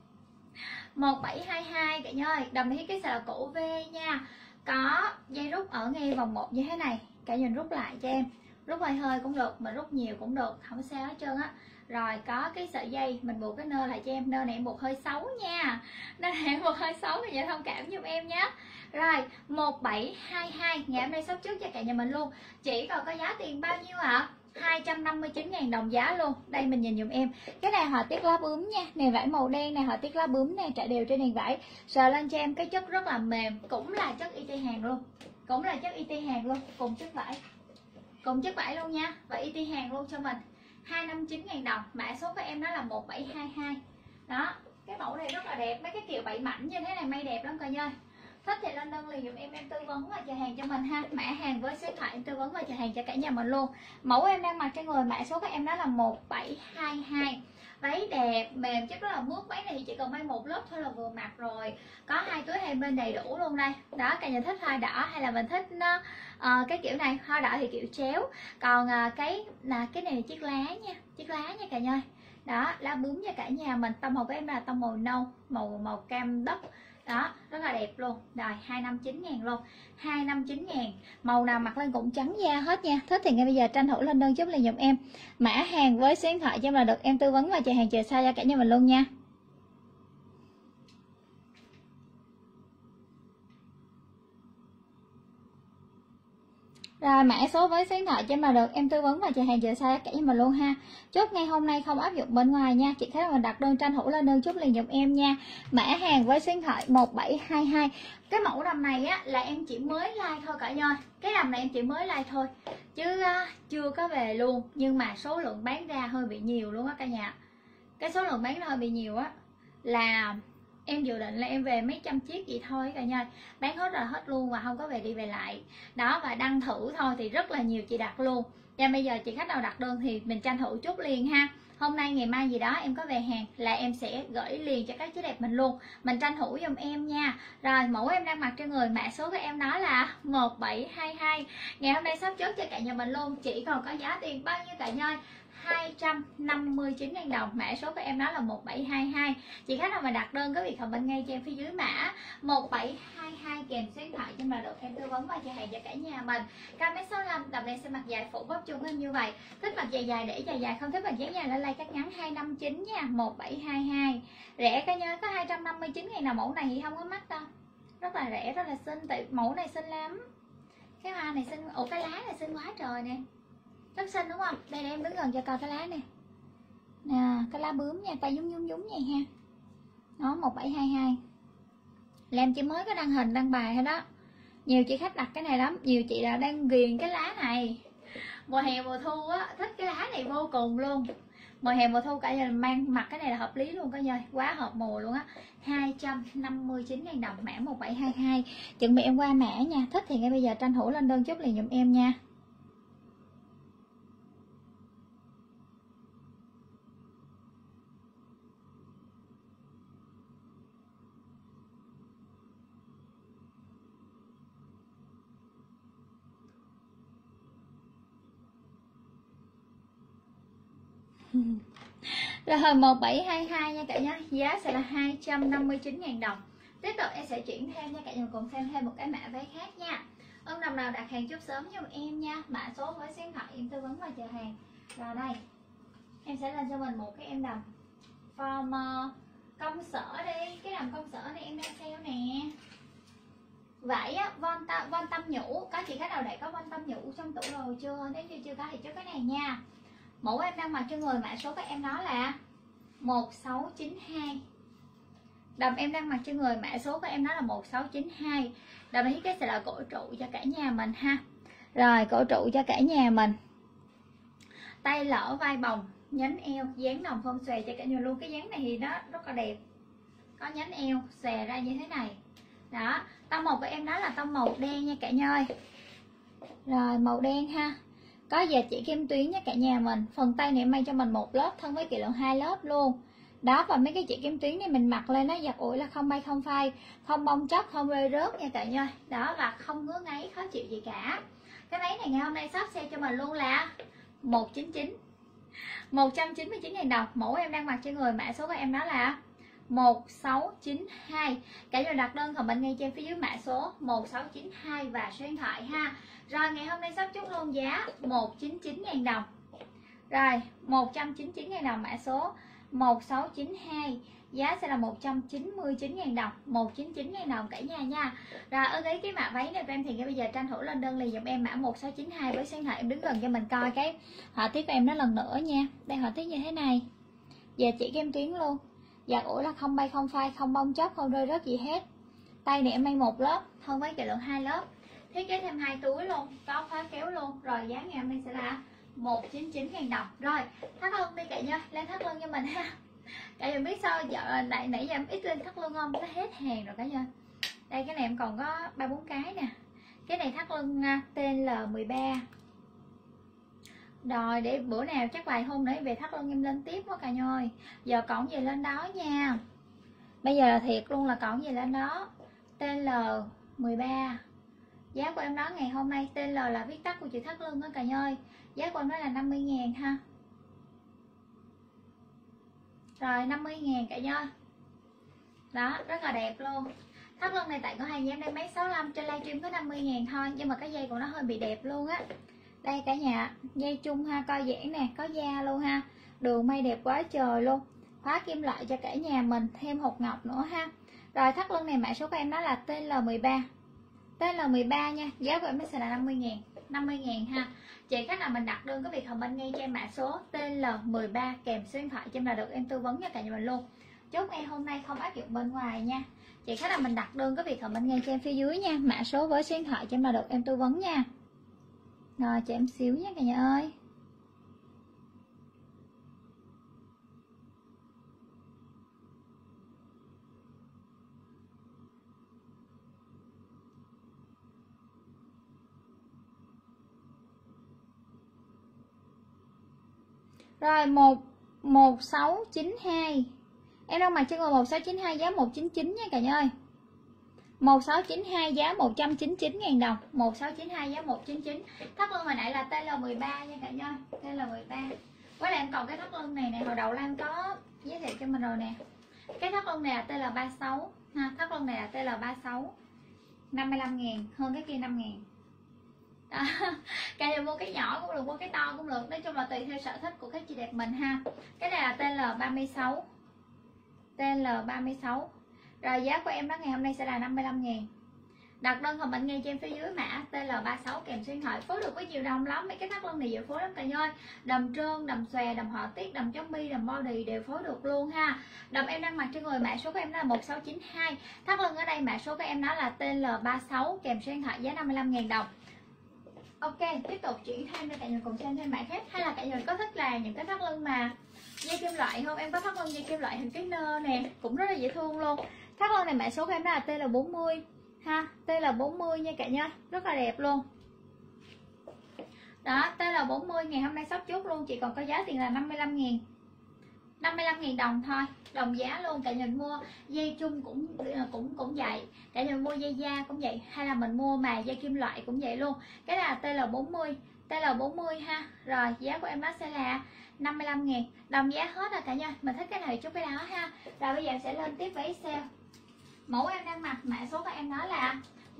1722 cả nhà ơi. Đầm này cái là cổ V nha. Có dây rút ở ngay vòng 1 như thế này. Cả nhà rút lại cho em. Rút hơi cũng được, mà rút nhiều cũng được, không sao hết trơn á. Rồi có cái sợi dây mình buộc cái nơ lại cho em. Nơ này em buộc hơi xấu nha. Nơ này em buộc hơi xấu thì dạ thông cảm giùm em nhé. Rồi 1722 ngày hôm nay shop trước cho cả nhà mình luôn. Chỉ còn có giá tiền bao nhiêu ạ? 259.000 đồng giá luôn. Đây mình nhìn dùm em. Cái này họa tiết lá bướm nha. Nền vải màu đen này, họa tiết lá bướm này, trải đều trên nền vải. Sờ lên cho em cái chất rất là mềm. Cũng là chất YT hàng luôn. Cũng là chất YT hàng luôn. Cùng chất vải. Cùng chất vải luôn nha. Và YT hàng luôn cho mình. 259.000 đồng. Mã số của em đó là 1722. Đó. Cái mẫu này rất là đẹp. Mấy cái kiểu bảy mảnh như thế này may đẹp lắm cả nhà ơi. Thích thì lên đơn liền dùm em tư vấn và chờ hàng cho mình ha. Mã hàng với số điện thoại em tư vấn và chờ hàng cho cả nhà mình luôn. Mẫu em đang mặc trên người mã số của em đó là 1722. Váy đẹp, mềm, chất rất là mướt. Váy này thì chỉ cần may một lớp thôi là vừa mặc rồi. Có hai túi hai bên đầy đủ luôn đây. Đó, cả nhà thích hoa đỏ hay là mình thích nó cái kiểu này, hoa đỏ thì kiểu chéo. Còn cái này là chiếc lá nha, chiếc lá nha cả nhà. Đó, lá bướm cho cả nhà mình. Tông màu của em là tông màu nâu, màu cam đất. Đó, rất là đẹp luôn. Rồi 259.000 luôn. 259.000. Màu nào mặc lên cũng trắng da hết nha. Thích thì ngay bây giờ tranh thủ lên đơn giúp liền giùm em. Mã hàng với số điện thoại cho em là được em tư vấn và chờ hàng chờ sao cho cả nhà mình luôn nha. Rồi mã số với số điện thoại cho em là được em tư vấn và chờ hàng chờ xa cả nhà mình luôn ha. Chốt ngay hôm nay không áp dụng bên ngoài nha. Chị khách mà đặt đơn tranh thủ lên đơn chốt liền giùm em nha. Mã hàng với số điện thoại 1722. Cái mẫu đầm này á là em chỉ mới like thôi cả nhà. Cái đầm này em chỉ mới like thôi chứ chưa có về luôn, nhưng mà số lượng bán ra hơi bị nhiều luôn á cả nhà. Cái số lượng bán ra hơi bị nhiều á là em dự định là em về mấy trăm chiếc vậy thôi cả nhà, bán hết rồi hết luôn và không có về đi về lại đó. Và đăng thử thôi thì rất là nhiều chị đặt luôn. Và bây giờ chị khách nào đặt đơn thì mình tranh thủ chút liền ha. Hôm nay ngày mai gì đó em có về hàng là em sẽ gửi liền cho các chị đẹp mình luôn. Mình tranh thủ giùm em nha. Rồi mẫu em đang mặc trên người mã số của em đó là 1722. Ngày hôm nay sắp chốt cho cả nhà mình luôn. Chỉ còn có giá tiền bao nhiêu cả nhà? 259.000 đồng. Mã số của em đó là 1722. Chị khách nào mà đặt đơn có việc comment ngay cho em phía dưới mã 1722 kèm số điện thoại cho mà được em tư vấn và chờ hàng cho cả nhà mình. Cao 1m65, tập này sẽ mặc dài phủ bắp chung lên như vậy. Thích mặc dài dài để dài dài, không thích mặc dáng dài lên like cắt ngắn 259 nha. 1722 rẻ cả nhớ, có 259.000 nào. Mẫu này thì không có mắc đâu, rất là rẻ, rất là xinh. Tại mẫu này xinh lắm. Cái hoa này xinh, ủa cái lá này xinh quá trời nè, rất xinh đúng không? Đây để em đứng gần cho coi cái lá nè. Nè, cái lá bướm nha, tay nhúng vậy ha. Đó 1722. Là em chỉ mới có đăng hình đăng bài thôi đó. Nhiều chị khách đặt cái này lắm, nhiều chị là đang ghiền cái lá này. Mùa hè mùa thu á, thích cái lá này vô cùng luôn. Mùa hè mùa thu cả nhà mang mặc cái này là hợp lý luôn cả nhà, quá hợp mùa luôn á. 259.000 đồng, mã 1722. Chuẩn bị em qua mã nha. Thích thì ngay bây giờ tranh thủ lên đơn chốt liền giùm em nha. Rồi 1722 nha cả nhà, giá sẽ là 259.000 đồng. Tiếp tục em sẽ chuyển thêm nha cả nhà, cùng xem thêm một cái mã váy khác nha. Ơn đồng nào đặt hàng chút sớm giùm em nha. Mã số với số điện thoại em tư vấn và chờ hàng. Rồi đây em sẽ lên cho mình một cái em đầm form công sở đi. Cái đầm công sở này em đang sale nè. Vậy á, von tâm nhũ. Có chị khách nào để có von tâm nhũ trong tủ đồ chưa? Nếu như chưa có thì chốt cái này nha. Mẫu em đang mặc trên người mã số của em đó là 1692. Đầm em đang mặc trên người, mã số của em đó là 1692. Đầm thiết kế sẽ là cổ trụ cho cả nhà mình ha. Rồi cổ trụ cho cả nhà mình, tay lỡ vai bồng, nhánh eo, dáng đồng phong xòe cho cả nhà luôn. Cái dáng này thì nó rất là đẹp, có nhánh eo xòe ra như thế này đó. Tông màu của em đó là tông màu đen nha cả nhà ơi. Rồi màu đen ha, có giá chỉ kim tuyến nha cả nhà mình. Phần tay này em may cho mình một lớp, thân với kỳ lượng 2 lớp luôn đó. Và mấy cái chỉ kim tuyến này mình mặc lên nó giặt ủi là không bay không phai, không bong chóc, không rơi rớt nha cả nhà đó. Và không ngứa ngáy khó chịu gì cả. Cái váy này ngày hôm nay shop sale cho mình luôn là 199, 199.000 đồng. Mẫu em đang mặc trên người, mã số của em đó là 1692. Cả nhà đặt đơn comment ngay trên phía dưới mã số 1692 và số điện thoại ha. Rồi ngày hôm nay shop chốt luôn giá 199.000 đồng. Rồi 199.000 đồng, mã số 1692, giá sẽ là 199.000 đồng, 199.000 đồng cả nhà nha. Rồi ở cái mã váy này của em thì ngay bây giờ tranh thủ lên đơn liền giùm em mã 1692 với số điện thoại. Em đứng gần cho mình coi cái họa tiết của em nó lần nữa nha. Đây họa tiết như thế này, giờ chỉ kem tuyến luôn, giặt ủi là không bay không phai, không bong chóc, không rơi rớt gì hết. Tay này em may một lớp, thân với kỳ lượng 2 lớp, thiết kế thêm 2 túi luôn, có khóa kéo luôn. Rồi giá ngày hôm nay sẽ là 199.000 đồng. Rồi thắt lưng đi cả nhà, lên thắt lưng cho mình ha. Cả nhà biết sao nãy giờ em ít lên thắt lưng không, nó hết hàng rồi cả nhà. Đây cái này em còn có 3-4 cái nè. Cái này thắt lưng TL13. Rồi để bữa nào chắc vài hôm nữa về thắt lưng em lên tiếp quá cả nhà ơi. Giờ còn gì lên đó nha. Bây giờ là thiệt luôn là còn gì lên đó. TL13. Giá của em đó ngày hôm nay, TL là viết tắt của chữ thắt lưng đó cả nhà ơi. Giá của em đó là 50.000 ha. Rồi 50.000 cả nhà. Đó rất là đẹp luôn. Thắt lưng này tại có hàng em đây mấy 65, trên livestream có 50.000 thôi. Nhưng mà cái dây của nó hơi bị đẹp luôn á. Đây cả nhà, dây chung ha, coi giãn nè, có da luôn ha. Đường may đẹp quá trời luôn. Khóa kim loại cho cả nhà mình, thêm hột ngọc nữa ha. Rồi thắt lưng này mã số của em đó là TL13. TL13 nha, giá của em sẽ là 50.000, 50.000 ha. Chị khách nào mình đặt đơn có việc comment ngay cho em mã số TL13 kèm số điện thoại cho em là được em tư vấn cho cả nhà mình luôn. Chốt ngày hôm nay không áp dụng bên ngoài nha. Chị khách nào mình đặt đơn có việc comment ngay cho em phía dưới nha, mã số với số điện thoại cho em là được em tư vấn nha. Rồi cho em xíu nha cả nhà ơi. Rồi 1692. Em đang mặc cho người 1692 giá 199 nha cả nhà ơi. 1692 giá 199.000 đồng. 1692 giá 199. Thắt lưng hồi nãy là TL13 nha cả nhà ơi. TL13. Với lại em còn cái thắt lưng này nè, hồi đầu Lan có giới thiệu cho mình rồi nè. Cái thắt lưng này là TL36 ha, thắt lưng này là TL36. 55.000, hơn cái kia 5.000. Đó. Cả nhà mua cái nhỏ cũng được, mua cái to cũng được. Nói chung là tùy theo sở thích của các chị đẹp mình ha. Cái này là TL36. TL36. Rồi giá của em đó ngày hôm nay sẽ là 55.000. Đặt đơn comment ngay cho em phía dưới mã TL36 kèm số điện thoại. Phối được với nhiều đồng lắm, mấy cái thắt lưng này dễ phối lắm cả nhà ơi. Đầm trơn, đầm xòe, đầm họa tiết, đầm chấm mi, đầm body đều phối được luôn ha. Đầm em đang mặc trên người, mã số của em đó là 1692. Thắt lưng ở đây mã số của em đó là TL36 kèm số điện thoại, giá 55.000 đồng. Ok, tiếp tục chuyển thêm cho cả nhà cùng xem thêm mã khác. Hay là cả nhà có thích là những cái thắt lưng mà dây kim loại không? Em có thắt lưng dây kim loại hình cái nơ nè, cũng rất là dễ thương luôn. Thắt lưng này mã số của em đó là TL40 ha, TL40 nha cả nhà, rất là đẹp luôn. Đó, TL40 ngày hôm nay shop chốt luôn, chị còn có giá tiền là 55.000. 55.000 đồng thôi, đồng giá luôn. Cả nhà mua dây chung cũng vậy, cả nhà mua dây da cũng vậy, hay là mình mua mà dây kim loại cũng vậy luôn. Cái là TL40, TL40 ha. Rồi giá của em nó sẽ là 55.000, đồng giá hết rồi cả nhà. Mình thích cái này chút cái đó ha. Rồi bây giờ em sẽ lên tiếp váy sale. Mẫu em đang mặc, mã số của em đó là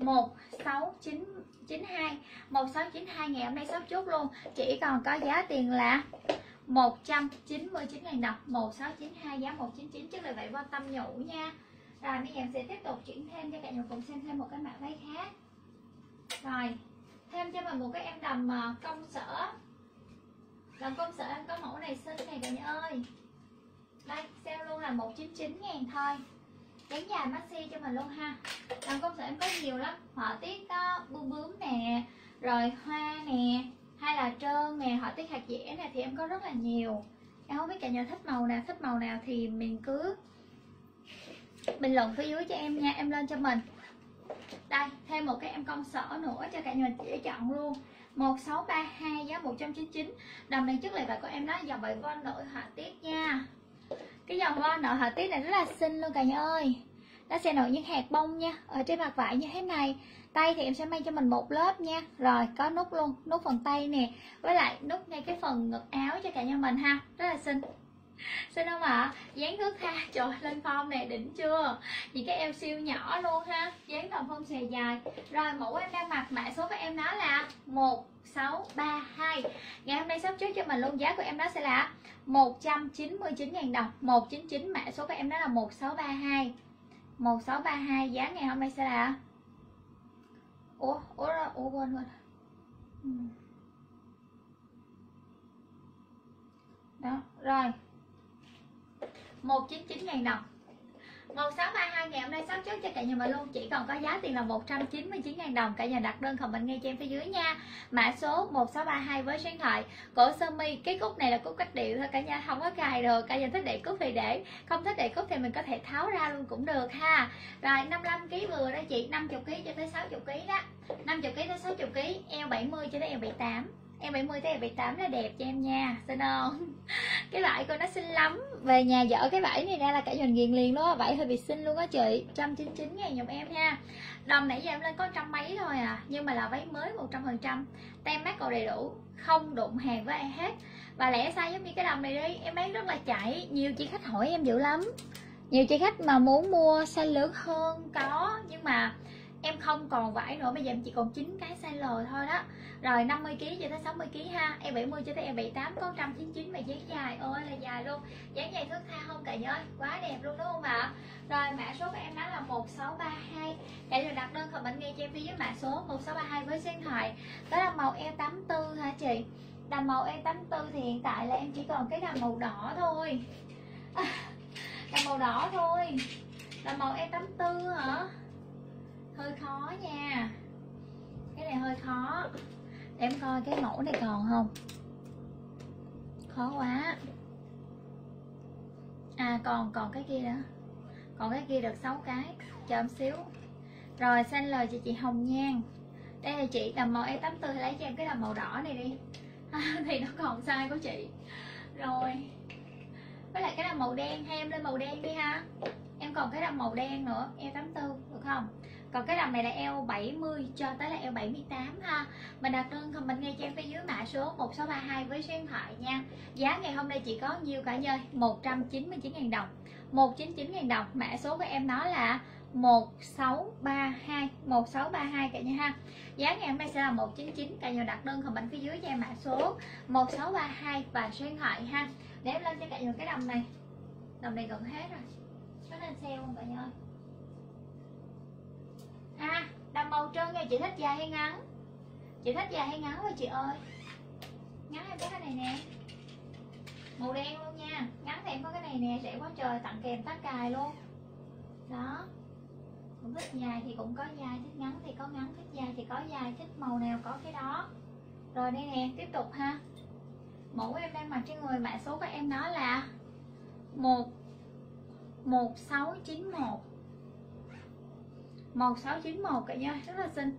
1692. 1692 ngày hôm nay shop chốt luôn, chỉ còn có giá tiền là 199.000 đồng. 1692 giá 199, chứ là vậy vô tâm nhủ nha. Rồi bây giờ em sẽ tiếp tục chuyển thêm cho cả nhà cùng xem thêm một cái mã váy khác. Rồi thêm cho mình một cái em đầm công sở. Đầm công sở em có mẫu này xinh này cả nhà ơi. Đây sale luôn là 199.000 thôi. dáng dài maxi cho mình luôn ha. Đầm công sở em có nhiều lắm, họa tiết bướm bướm nè, rồi hoa nè, hay là trơn nè, họa tiết hạt dẻ nè, thì em có rất là nhiều. Em không biết cả nhà thích màu nào thì mình cứ bình luận phía dưới cho em nha, em lên cho mình. Đây, thêm một cái em công sở nữa cho cả nhà dễ chọn luôn. 1632 giá 199. Đầm này chất liệu và của em nói dòng bài von nội họa tiết nha. Cái dòng von nội họa tiết này rất là xinh luôn cả nhà ơi. Nó sẽ nổi những hạt bông nha, ở trên mặt vải như thế này. Tay thì em sẽ may cho mình một lớp nha. Rồi có nút luôn, nút phần tay nè, với lại nút ngay cái phần ngực áo cho cả nhà mình ha. Rất là xinh. Xinh không ạ? Dáng thước tha, trời lên form nè, đỉnh chưa? Những cái eo siêu nhỏ luôn ha. Dáng đầm phong xòe dài. Rồi mẫu em đang mặc, mã số của em nó là 1632. Ngày hôm nay shop trước cho mình luôn, giá của em nó sẽ là 199.000 đồng. 199, mã số của em đó là 1632. 1632, giá ngày hôm nay sẽ là quên. Đó, rồi 199.000 đồng. 1632 ngày hôm nay shop trước cho cả nhà mình luôn, chỉ còn có giá tiền là 199.000 đồng. Cả nhà đặt đơn comment ngay cho em phía dưới nha. Mã số 1632 với số điện thoại. Cổ sơ mi, cái cúc này là cúc cách điệu thôi cả nhà, không có cài được. Cả nhà thích để cúc thì để, không thích để cúc thì mình có thể tháo ra luôn cũng được ha. Rồi 55kg vừa đó chị, 50kg cho tới 60kg đó. 50kg tới 60kg, eo 70 cho tới eo 78. Em 70 tới 78 là đẹp cho em nha, xinh không? Cái vải của nó xinh lắm. Về nhà dỡ cái vải này ra là cả dồn ghiền liền đó. Vải hơi bị xinh luôn á chị. 199.000 dùm em ha. Đầm nãy giờ em lên có trăm mấy thôi à, nhưng mà là váy mới 100%. Tem mác còn đầy đủ, không đụng hàng với ai hết. Và lẻ size giống như cái đầm này đi, em bán rất là chạy. Nhiều chị khách hỏi em dữ lắm. Nhiều chị khách mà muốn mua size lớn hơn có, nhưng mà em không còn vải nữa, bây giờ em chỉ còn 9 cái size L thôi đó. Rồi 50kg cho tới 60kg ha, em 70 cho tới em 78 có 199 mà dáng dài ơi là dài luôn. Dáng dài thước tha không cả nhà ơi, quá đẹp luôn đúng không ạ? Rồi mã số của em đó là 1632. Để rồi đặt đơn comment ngay cho em phía dưới mã số 1632 với số điện thoại. Đó là màu E84 hả chị? Đầm màu E84 thì hiện tại là em chỉ còn cái đầm màu đỏ thôi. Đầm màu đỏ thôi. Đầm màu E84 hả? Hơi khó nha, cái này hơi khó. Để em coi cái mẫu này còn không. Khó quá. À còn cái kia nữa. Còn cái kia được 6 cái. Chờ em xíu. Rồi xanh lời cho chị Hồng Nhan. Đây là chị đầm màu E84, lấy cho em cái đầm màu đỏ này đi. Thì nó còn size của chị. Rồi với lại cái đầm màu đen, hay em lên màu đen đi ha. Em còn cái đầm màu đen nữa, E84 được không? Còn cái đầm này là eo 70 cho tới là eo 78 ha. Mình đặt đơn comment ngay cho em phía dưới mã số 1632 với số điện thoại nha. Giá ngày hôm nay chỉ có nhiêu cả nhà, 199.000 đồng. 199.000 đồng, mã số của em nó là 1632. 1632 cả nhà ha. Giá ngày hôm nay sẽ là 199, cả nhà đặt đơn comment phía dưới cho em mã số 1632 và số điện thoại ha. Để em lên cho cả nhà cái đầm này. Đầm này gần hết rồi. Có lên sale không cả nhà ơi? À, đầm màu trơn nha, chị thích dài hay ngắn? Chị thích dài hay ngắn rồi chị ơi? Ngắn em có cái này nè, màu đen luôn nha. Ngắn thì em có cái này nè, rẻ quá trời, tặng kèm tát cài luôn. Đó. Cũng thích dài thì cũng có dài, thích ngắn thì có ngắn, thích dài thì có dài, thích màu nào có cái đó. Rồi đây nè, tiếp tục ha. Mẫu em đang mặc trên người, mã số của em đó là 1691. 1691 cả nhà, rất là xinh.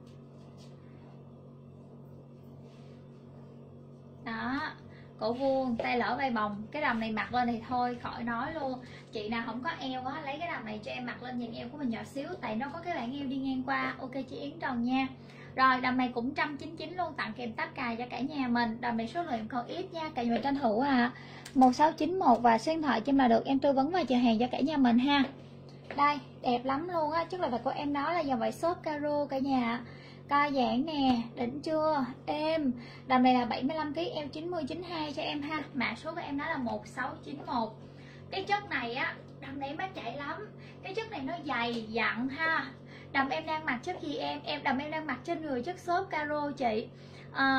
Đó, cổ vuông, tay lỡ vai bồng. Cái đầm này mặc lên thì thôi khỏi nói luôn. Chị nào không có eo á, lấy cái đầm này cho em mặc lên, nhìn eo của mình nhỏ xíu, tại nó có cái bản eo đi ngang qua. Ok chị Yến Trần nha. Rồi đầm này cũng 199 luôn, tặng kèm táp cài cho cả nhà mình. Đầm này số lượng còn ít nha, cả nhà tranh thủ à. 1691 và số điện thoại cho em là được, em tư vấn và chờ hàng cho cả nhà mình ha. Đây, đẹp lắm luôn á, chất là của em đó là dòng vải xốp caro cả nhà. Co giãn nè, đỉnh chưa? Êm. Đầm này là 75kg, eo 90 92 cho em ha. Mã số của em đó là 1691. Cái chất này á, đầm này mát chạy lắm. Cái chất này nó dày dặn ha. Đầm em đang mặc chất gì em? Đầm em đang mặc trên người chất xốp caro chị.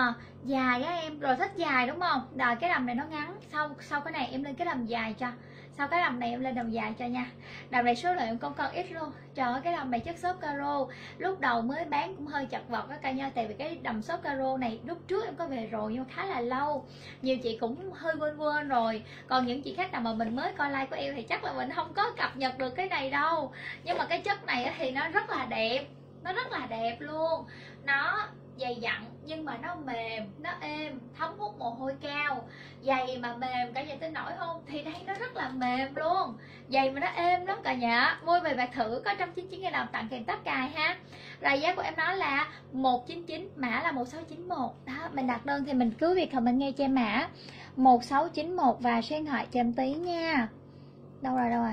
Dài á em, rồi thích dài đúng không? Rồi cái đầm này nó ngắn, sau cái này em lên cái đầm dài cho. Sau cái đầm này em lên đầm dài cho nha. Đầm này số lượng con ít luôn. Trời ơi, cái đầm này chất xốp caro. Lúc đầu mới bán cũng hơi chật vật á cả nhà, tại vì cái đầm xốp caro này lúc trước em có về rồi nhưng khá là lâu. Nhiều chị cũng hơi quên rồi. Còn những chị khách nào mà mình mới coi like của em thì chắc là mình không có cập nhật được cái này đâu. Nhưng mà cái chất này thì nó rất là đẹp. Nó rất là đẹp luôn. Nó dày dặn nhưng mà nó mềm, nó êm, thấm hút mồ hôi cao. Giày mà mềm cả nhà tin nổi không? Thì đây nó rất là mềm luôn. Giày mà nó êm lắm cả nhà. Mua về bạc thử có 199.000 đồng tặng kèm tóc cài ha. Rồi giá của em nói là 199, mã là 1691. Đó, mình đặt đơn thì mình cứ việc comment nghe cho em mã 1691 và số điện thoại cho em tí nha. Đâu rồi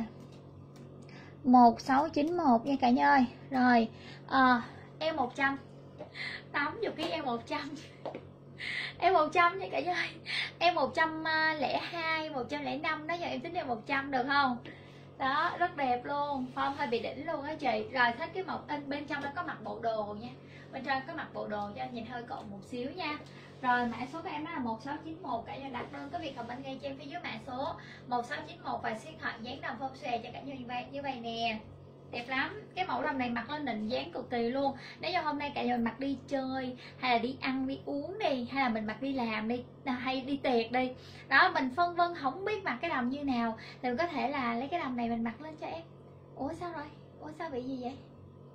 1691 nha cả nhà ơi. Rồi em 100 80 kg em 100. Em 100 nha cả nhà ơi. Em 102, 105 đó, giờ em tính em 100 được không? Đó, rất đẹp luôn, form hơi bị đỉnh luôn á chị. Rồi thích cái màu bên trong nó có mặc bộ đồ nha. Bên trong có mặc bộ đồ cho nhìn hơi cộn một xíu nha. Rồi mã số của em đó là 1691, cả nhà đặt đơn có việc comment ngay cho em phía dưới mã số 1691 và số điện thoại dán đồng phong xòe cho cả nhà như vậy nè. Đẹp lắm, cái mẫu đầm này mặc lên định dáng cực kỳ luôn. Nếu như hôm nay cả nhà mình mặc đi chơi hay là đi ăn đi uống đi, hay là mình mặc đi làm đi, hay đi tiệc đi đó, mình phân vân không biết mặc cái đầm như nào thì mình có thể là lấy cái đầm này mình mặc lên cho em. Ủa sao rồi, ủa sao bị gì vậy?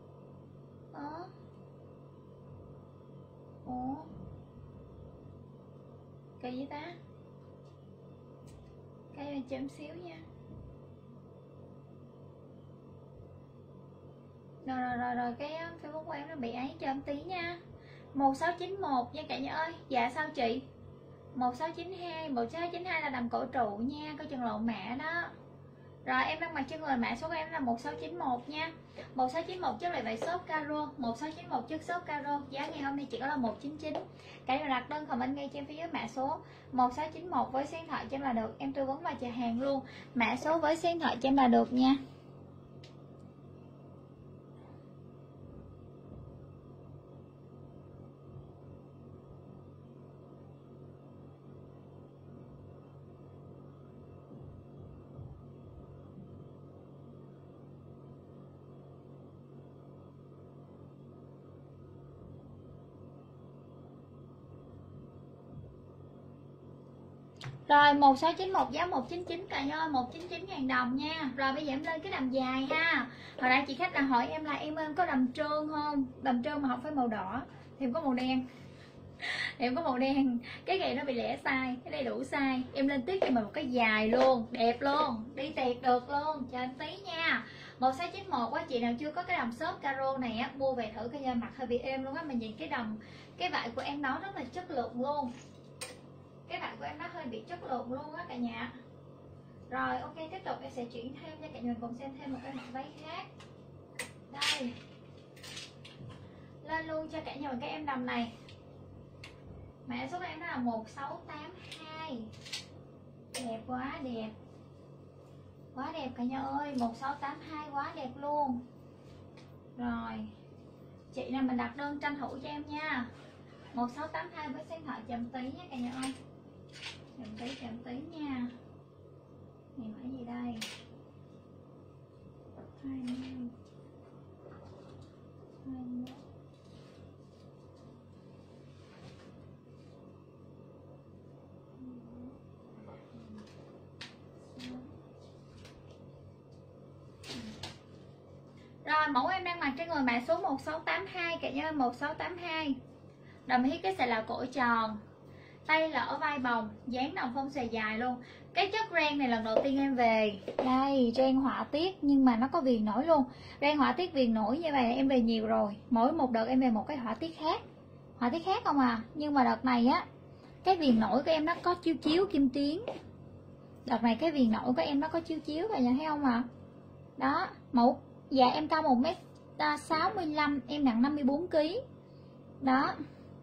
Ủa kỳ gì ta? Cái này chấm xíu nha. Rồi cái Facebook của em nó bị ấy, cho em tí nha. 1691 nha cả nhà ơi. Dạ sao chị? 1692 là đầm cổ trụ nha, có chừng lộn mã đó. Rồi em đang mặc trên người, mã số của em là 1691 nha. 1691 chất lại vậy shop caro, 1691 chất shop caro. Giá ngày hôm nay chỉ có là 199. Cả nhà đặt đơn comment ngay trên phía dưới mã số 1691 với số điện thoại cho em là được, em tư vấn và chờ hàng luôn. Mã số với số điện thoại cho em là được nha. Rồi 1691 giá 199 cả nhà ơi, 199.000 đồng nha. Rồi bây giờ em lên cái đầm dài ha. Hồi nãy chị khách là hỏi em là em ơi em có đầm trơn không? Đầm trơn mà không phải màu đỏ thì em có màu đen. Em có màu đen, cái này nó bị lẻ size, cái này đủ size. Em lên tiếp cho mình một cái dài luôn, đẹp luôn, đi tiệc được luôn, chờ em tí nha. 1691 á, chị nào chưa có cái đầm xốp caro này á, mua về thử cái da mặt hơi bị êm luôn á. Mình nhìn cái đầm, cái vải của em nó rất là chất lượng luôn. Cái vải của em nó hơi bị chất lượng luôn á cả nhà. Rồi ok, tiếp tục em sẽ chuyển thêm cho cả nhà cùng xem thêm một cái mặt váy khác. Đây, lên luôn cho cả nhà cái em đầm này. Mã số của em đó là 1682. Đẹp quá đẹp. Quá đẹp cả nhà ơi, 1682 quá đẹp luôn. Rồi chị nào mình đặt đơn tranh thủ cho em nha. 1682 với số điện thoại chậm tí nha cả nhà ơi. Chậm tí nha. Này mã gì đây? 20. Rồi mẫu em đang mặc trên người mã số 1682 cả nhà ơi, 1682. Đầm hít cái xà là cổ tròn, tay là ở vai bồng, dáng đồng phong xà dài luôn. Cái chất ren này lần đầu tiên em về. Đây, ren họa tiết nhưng mà nó có viền nổi luôn. Ren họa tiết viền nổi như vậy em về nhiều rồi. Mỗi một đợt em về một cái họa tiết khác. Họa tiết khác không à. Nhưng mà đợt này á, cái viền nổi của em nó có chiếu chiếu kim tuyến. Đợt này cái viền nổi của em nó có chiếu chiếu cả nhà thấy không ạ? Đó, mẫu dạ em cao 1m65, em nặng 54kg. Đó.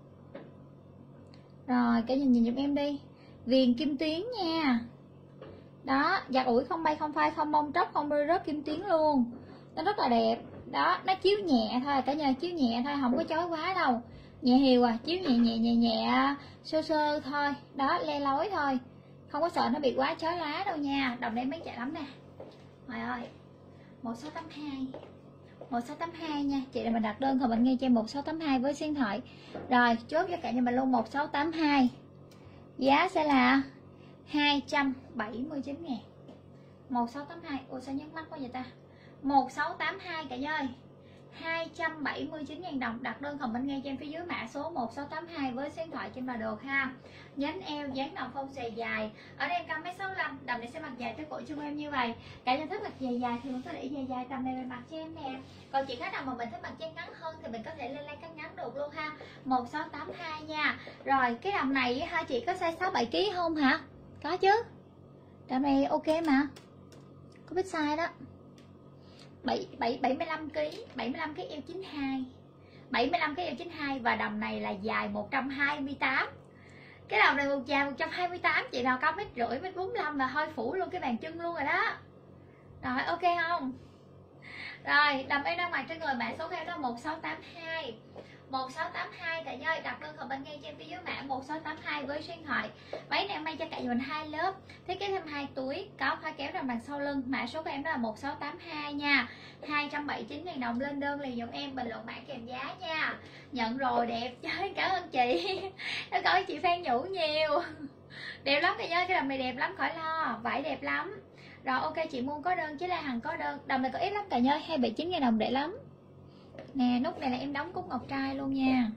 Rồi cả nhà nhìn giùm em đi. Viền kim tuyến nha. Đó, giặt ủi không bay không phai, không bong tróc, không rơi rớt kim tuyến luôn. Nó rất là đẹp. Đó, nó chiếu nhẹ thôi, cả nhà chiếu nhẹ thôi, không có chói quá đâu. Nhẹ hiều à, chiếu nhẹ sơ sơ thôi. Đó, le lối thôi. không có sợ nó bị quá chói lóa đâu nha. Đồng này em bán chạy lắm nè. Trời ơi, 1682 1682 nha. Chị là mình đặt đơn thì mình nghe cho em 1682 với số điện thoại. Rồi chốt cho cả nhà mình luôn 1682. Giá sẽ là 279 ngàn. 1682. Ủa sao nhắc mắt quá vậy ta? 1682 cả nhà ơi, 279.000 đồng. Đặt đơn comment ngay cho em phía dưới mã số 1682 với số điện thoại trên là được ha. Nhánh eo, dáng đầm phông xòe dài. Ở đây em cao 1m65, đầm này sẽ mặc dài tới cổ chân em như vậy. Cả nhà thích mặc dài dài thì mình có để dài dài tầm này mình mặc cho em nè. Còn chị khách nào mà mình thích mặc chân ngắn hơn thì mình có thể lên cắt ngắn được luôn ha. 1682 nha. Rồi cái đầm này ha chị có size 6 7 kg không hả? Có chứ. Đầm này ok mà. Có biết size đó. 75 kg, 75 kg eo 92. 75 kg eo 92 và đầm này là dài 128. Cái đầm này dài 128, chị nào cao 1,5 m, 1,45 m là hơi phủ luôn cái bàn chân luôn rồi đó. Rồi ok không? Rồi, đầm em đang mặc trên người mã số em đó 1682. 1682 cả nhà ơi, đặt đơn comment ngay trên phía dưới mã 1682 với số điện thoại. Váy này em may cho cả nhà mình 2 lớp, thiết kế thêm 2 túi, có khóa kéo đằng đằng sau lưng. Mã số của em đó là 1682 nha. 279.000 đồng. Lên đơn liền giùm em, bình luận mã kèm giá nha. Nhận rồi, đẹp chơi, cảm ơn chị. Nó coi chị fan nhủ nhiều. Đẹp lắm cả nhà, cái đầm này đẹp lắm khỏi lo, vải đẹp lắm. Rồi ok, chị Muôn có đơn chứ La Hằng có đơn. Đầm này có ít lắm cả nhà, 279.000 đồng để lắm. Nè, nút này là em đóng cúc ngọc trai luôn nha.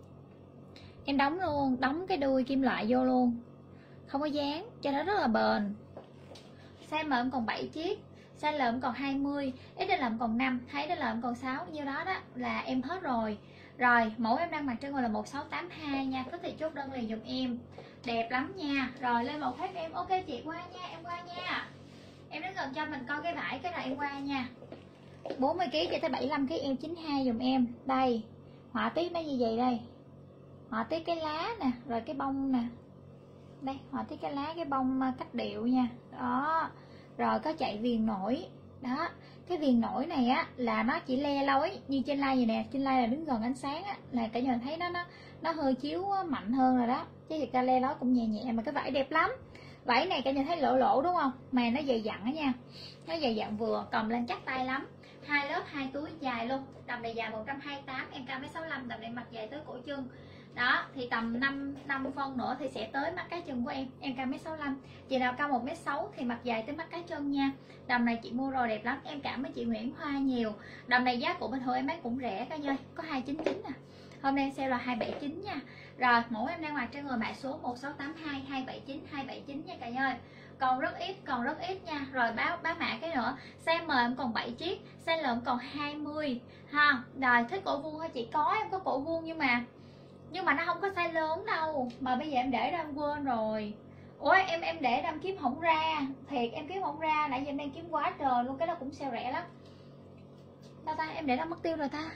Em đóng luôn, đóng cái đuôi kim loại vô luôn. Không có dán, cho nó rất là bền. Size M em còn 7 chiếc, size L em còn 20, XL em còn 5, thấy XL em còn 6, nhiêu đó đó là em hết rồi. Rồi, mẫu em đang mặc trên người là 1682 nha, có thể chốt đơn liền giùm em. Đẹp lắm nha. Rồi lên mẫu khác em, ok chị qua nha, em qua nha. Em đứng gần cho mình coi cái vải cái là em qua nha. 40 kg cho tới 75 kg eo 92 dùm em. Đây, họa tiết nó như vậy đây. Họa tiết cái lá nè, rồi cái bông nè. Đây, họa tiết cái lá, cái bông cách điệu nha. Đó. Rồi có chạy viền nổi. Đó, cái viền nổi này á là nó chỉ le lói như trên like vậy nè, trên like là đứng gần ánh sáng á là cả nhà thấy nó hơi chiếu mạnh hơn rồi đó. Chứ thực ra le lói cũng nhẹ nhẹ mà cái vải đẹp lắm. Vải này cả nhà thấy lỗ lỗ đúng không? Mà nó dày dặn á nha. Nó dày dặn vừa, cầm lên chắc tay lắm. 2 lớp 2 túi dài luôn. Đầm này dài 128, em cao 1m65, đầm này mặc dài tới cổ chân. Đó, thì tầm 5 phân nữa thì sẽ tới mắt cái chân của em. Em cao 1m65. Chị nào cao 1m6 thì mặc dài tới mắt cái chân nha. Đầm này chị mua rồi đẹp lắm. Em cảm ơn chị Nguyễn Hoa nhiều. Đầm này giá của bình thường em bán cũng rẻ cả nha. Có 299 nè. Hôm nay sale là 279 nha. Rồi, mẫu em đang mặc trên người mã số 1682 279 nha cả nhà ơi. Còn rất ít nha. Rồi báo mã cái nữa. Size M em còn 7 chiếc, size L em còn 20 ha. Rồi thích cổ vuông hả chị? Có, em có cổ vuông nhưng mà nó không có size lớn đâu. Mà bây giờ em để ra em quên rồi. Ủa em để em kiếm không ra. Thiệt em kiếm không ra, nãy giờ em đang kiếm quá trời luôn, cái đó cũng sale rẻ lắm. Đâu ta, em để đâu mất tiêu rồi ta.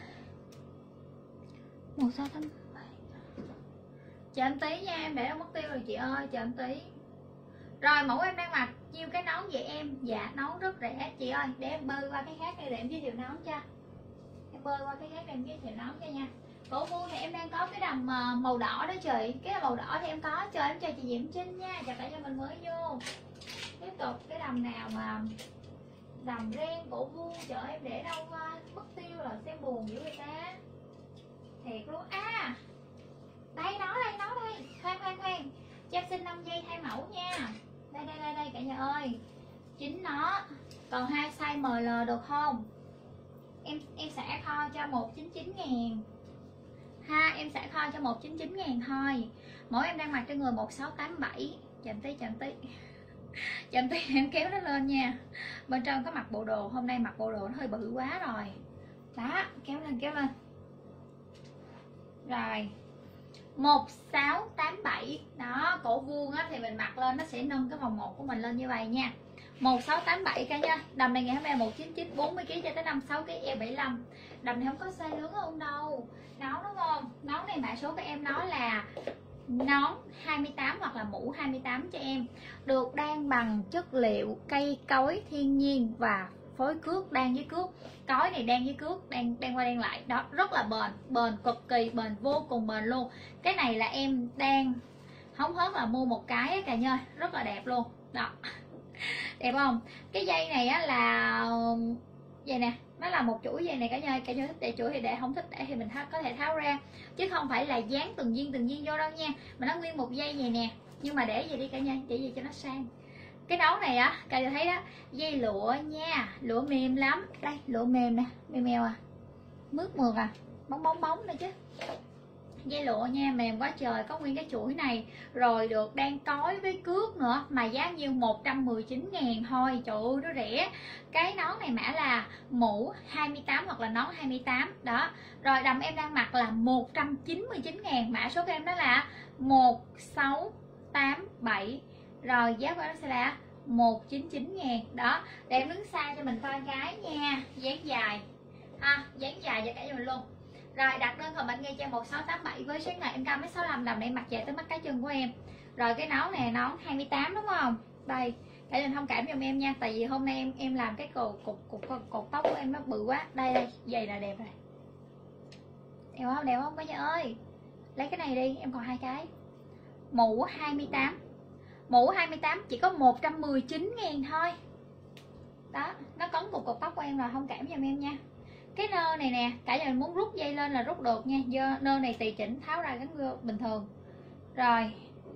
1687. Chờ em tí nha, em để đâu mất tiêu rồi chị ơi, chờ em tí. Rồi mẫu em đang mặc nhiêu cái nón vậy em? Dạ nón rất rẻ chị ơi. Để em bơi qua cái khác đây để em giới thiệu nón cho. Em bơi qua cái khác để em giới thiệu nón cho nha. Cổ vuông thì em đang có cái đầm màu đỏ đó chị. Cái màu đỏ thì em có, chờ em chờ chị Diễm Trinh nha. Chào cả cho mình mới vô. Tiếp tục cái đầm nào mà đầm ren cổ vuông, chờ em để đâu mất tiêu rồi, xem buồn dữ người ta. Thiệt luôn. À đây nó đây. Khoan cho em xin 5 giây thay mẫu nha. Đây cả nhà ơi. Chính nó. Còn 2 size ML được không? Em sẽ kho cho 199.000 ha, em sẽ kho cho 199.000 thôi. Mẫu em đang mặc trên người 1687. Chậm tí em kéo nó lên nha. Bên trong có mặc bộ đồ, hôm nay mặc bộ đồ nó hơi bự quá rồi. Đó, kéo lên. Rồi 1687. Đó, cổ vuông á, thì mình mặc lên nó sẽ nâng cái vòng 1 của mình lên như vậy nha. 1687 cả nha. Đầm này ngày hôm nay 199, 40 kg cho tới 56 kg eo 75. Đầm này không có size lớn hơn đâu. Nón đúng không? Nón này mã số của em nói là nón 28 hoặc là mũ 28 cho em. Được đan bằng chất liệu cây cối thiên nhiên và phối cước, đan với cước. Cối này đan với cước, đan qua đan lại. Đó, rất là bền, cực kỳ bền, vô cùng bền luôn. Cái này là em đan Hóng hớt là mua một cái cả nhà ơi, rất là đẹp luôn đó. Đẹp không? Cái dây này á là dây nè, nó là một chuỗi dây này cả nhà. Cả nhà thích để chuỗi thì để, không thích để thì mình có thể tháo ra, chứ không phải là dán từng viên vô đâu nha, mà nó nguyên một dây này nè. Nhưng mà để gì đi cả nhà, để gì cho nó sang. Cái nón này á cả nhà thấy đó, dây lụa nha, lụa mềm lắm đây, lụa mềm nè, mềm mèo à, mướt mượt à, bóng đây chứ. Dây lụa nha, mềm quá trời, có nguyên cái chuỗi này rồi, được đan cói với cước nữa, mà giá nhiêu 119.000 thôi. Trời ơi nó rẻ. Cái nón này mã là mũ 28 hoặc là nón 28 đó. Rồi đầm em đang mặc là 199.000, mã số của em đó là 1687. Rồi giá của em sẽ là 199.000 đó. Để em đứng xa cho mình coi cái nha, dáng dài ha, dáng dài cho cả nhà mình luôn. Rồi đặt đơn comment ngay cho em 1687 với số điện thoại em cao 1m65, đầm này mặc dài tới mắt cá chân của em. Rồi cái nón này nón 28 đúng không? Đây, cả nhà thông cảm giùm em nha, tại vì hôm nay em làm cái cột tóc của em nó bự quá. Đây giày là đẹp rồi. Đẹp không cả nhà ơi? Lấy cái này đi, em còn 2 cái. Mũ 28. Mũ 28 chỉ có 119.000 thôi. Đó, nó cấn cột tóc của em rồi, thông cảm giùm em nha. Cái nơ này nè, cả nhà mình muốn rút dây lên là rút được nha, do nơ này tùy chỉnh, tháo ra gắn vô bình thường. Rồi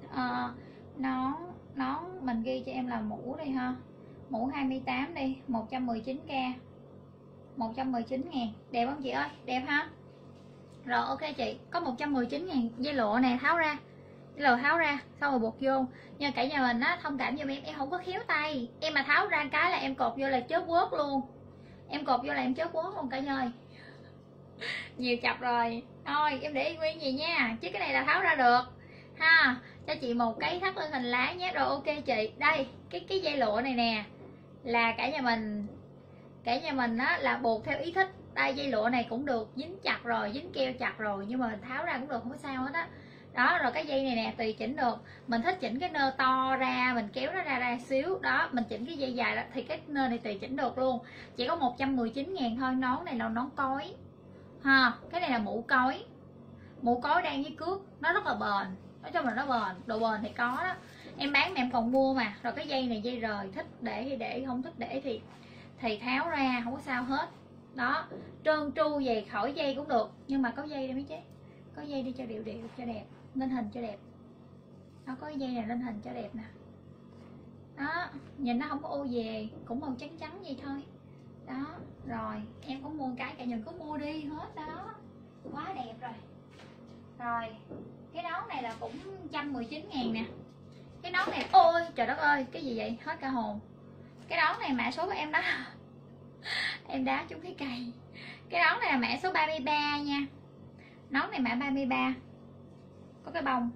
nón mình ghi cho em là mũ đi ha, mũ 28 đi, 119k, 119.000. Đẹp không chị ơi? Đẹp ha. Rồi ok chị, có 119.000. Dây lụa này tháo ra, dây lụa tháo ra xong rồi buộc vô. Nhưng cả nhà mình á thông cảm giùm em không có khéo tay, em mà tháo ra cái là em cột vô là chớp quớt luôn, em cột vô là em chớp quớt luôn cả nhà ơi. Nhiều chập rồi, thôi em để nguyên gì nha, chứ cái này là tháo ra được ha. Cho chị một cái thắt lưng hình lá nhé. Rồi ok chị, đây cái dây lụa này nè là cả nhà mình á là buộc theo ý thích. Đây dây lụa này cũng được, dính chặt rồi, dính keo chặt rồi, nhưng mà tháo ra cũng được, không có sao hết á. Đó, rồi cái dây này nè tùy chỉnh được, mình thích chỉnh cái nơ to ra, mình kéo nó ra xíu đó, mình chỉnh cái dây dài đó thì cái nơ này tùy chỉnh được luôn. Chỉ có 119.000 thôi. Nón này là nón cối ha, cái này là mũ cối đan với cước, nó rất là bền, nói chung là nó bền, độ bền thì có đó, em bán mà em còn mua mà. Rồi cái dây này dây rời, thích để thì để, không thích để thì tháo ra, không có sao hết đó. Trơn tru về khỏi dây cũng được, nhưng mà có dây đây mấy chế, có dây đi cho điệu cho đẹp, lên hình cho đẹp. Nó có dây này lên hình cho đẹp nè đó, nhìn nó không có ô về, cũng màu trắng trắng vậy thôi đó. Rồi em có mua cái, cả nhà có mua đi hết đó, quá đẹp rồi. Rồi cái nón này là cũng 119.000 nè. Cái nón này, ôi trời đất ơi, cái gì vậy, hết cả hồn. Cái nón này mã số của em đó em đá trúng cái cây. Cái nón này là mã số 33 nha, nón này mã 33, có cái bông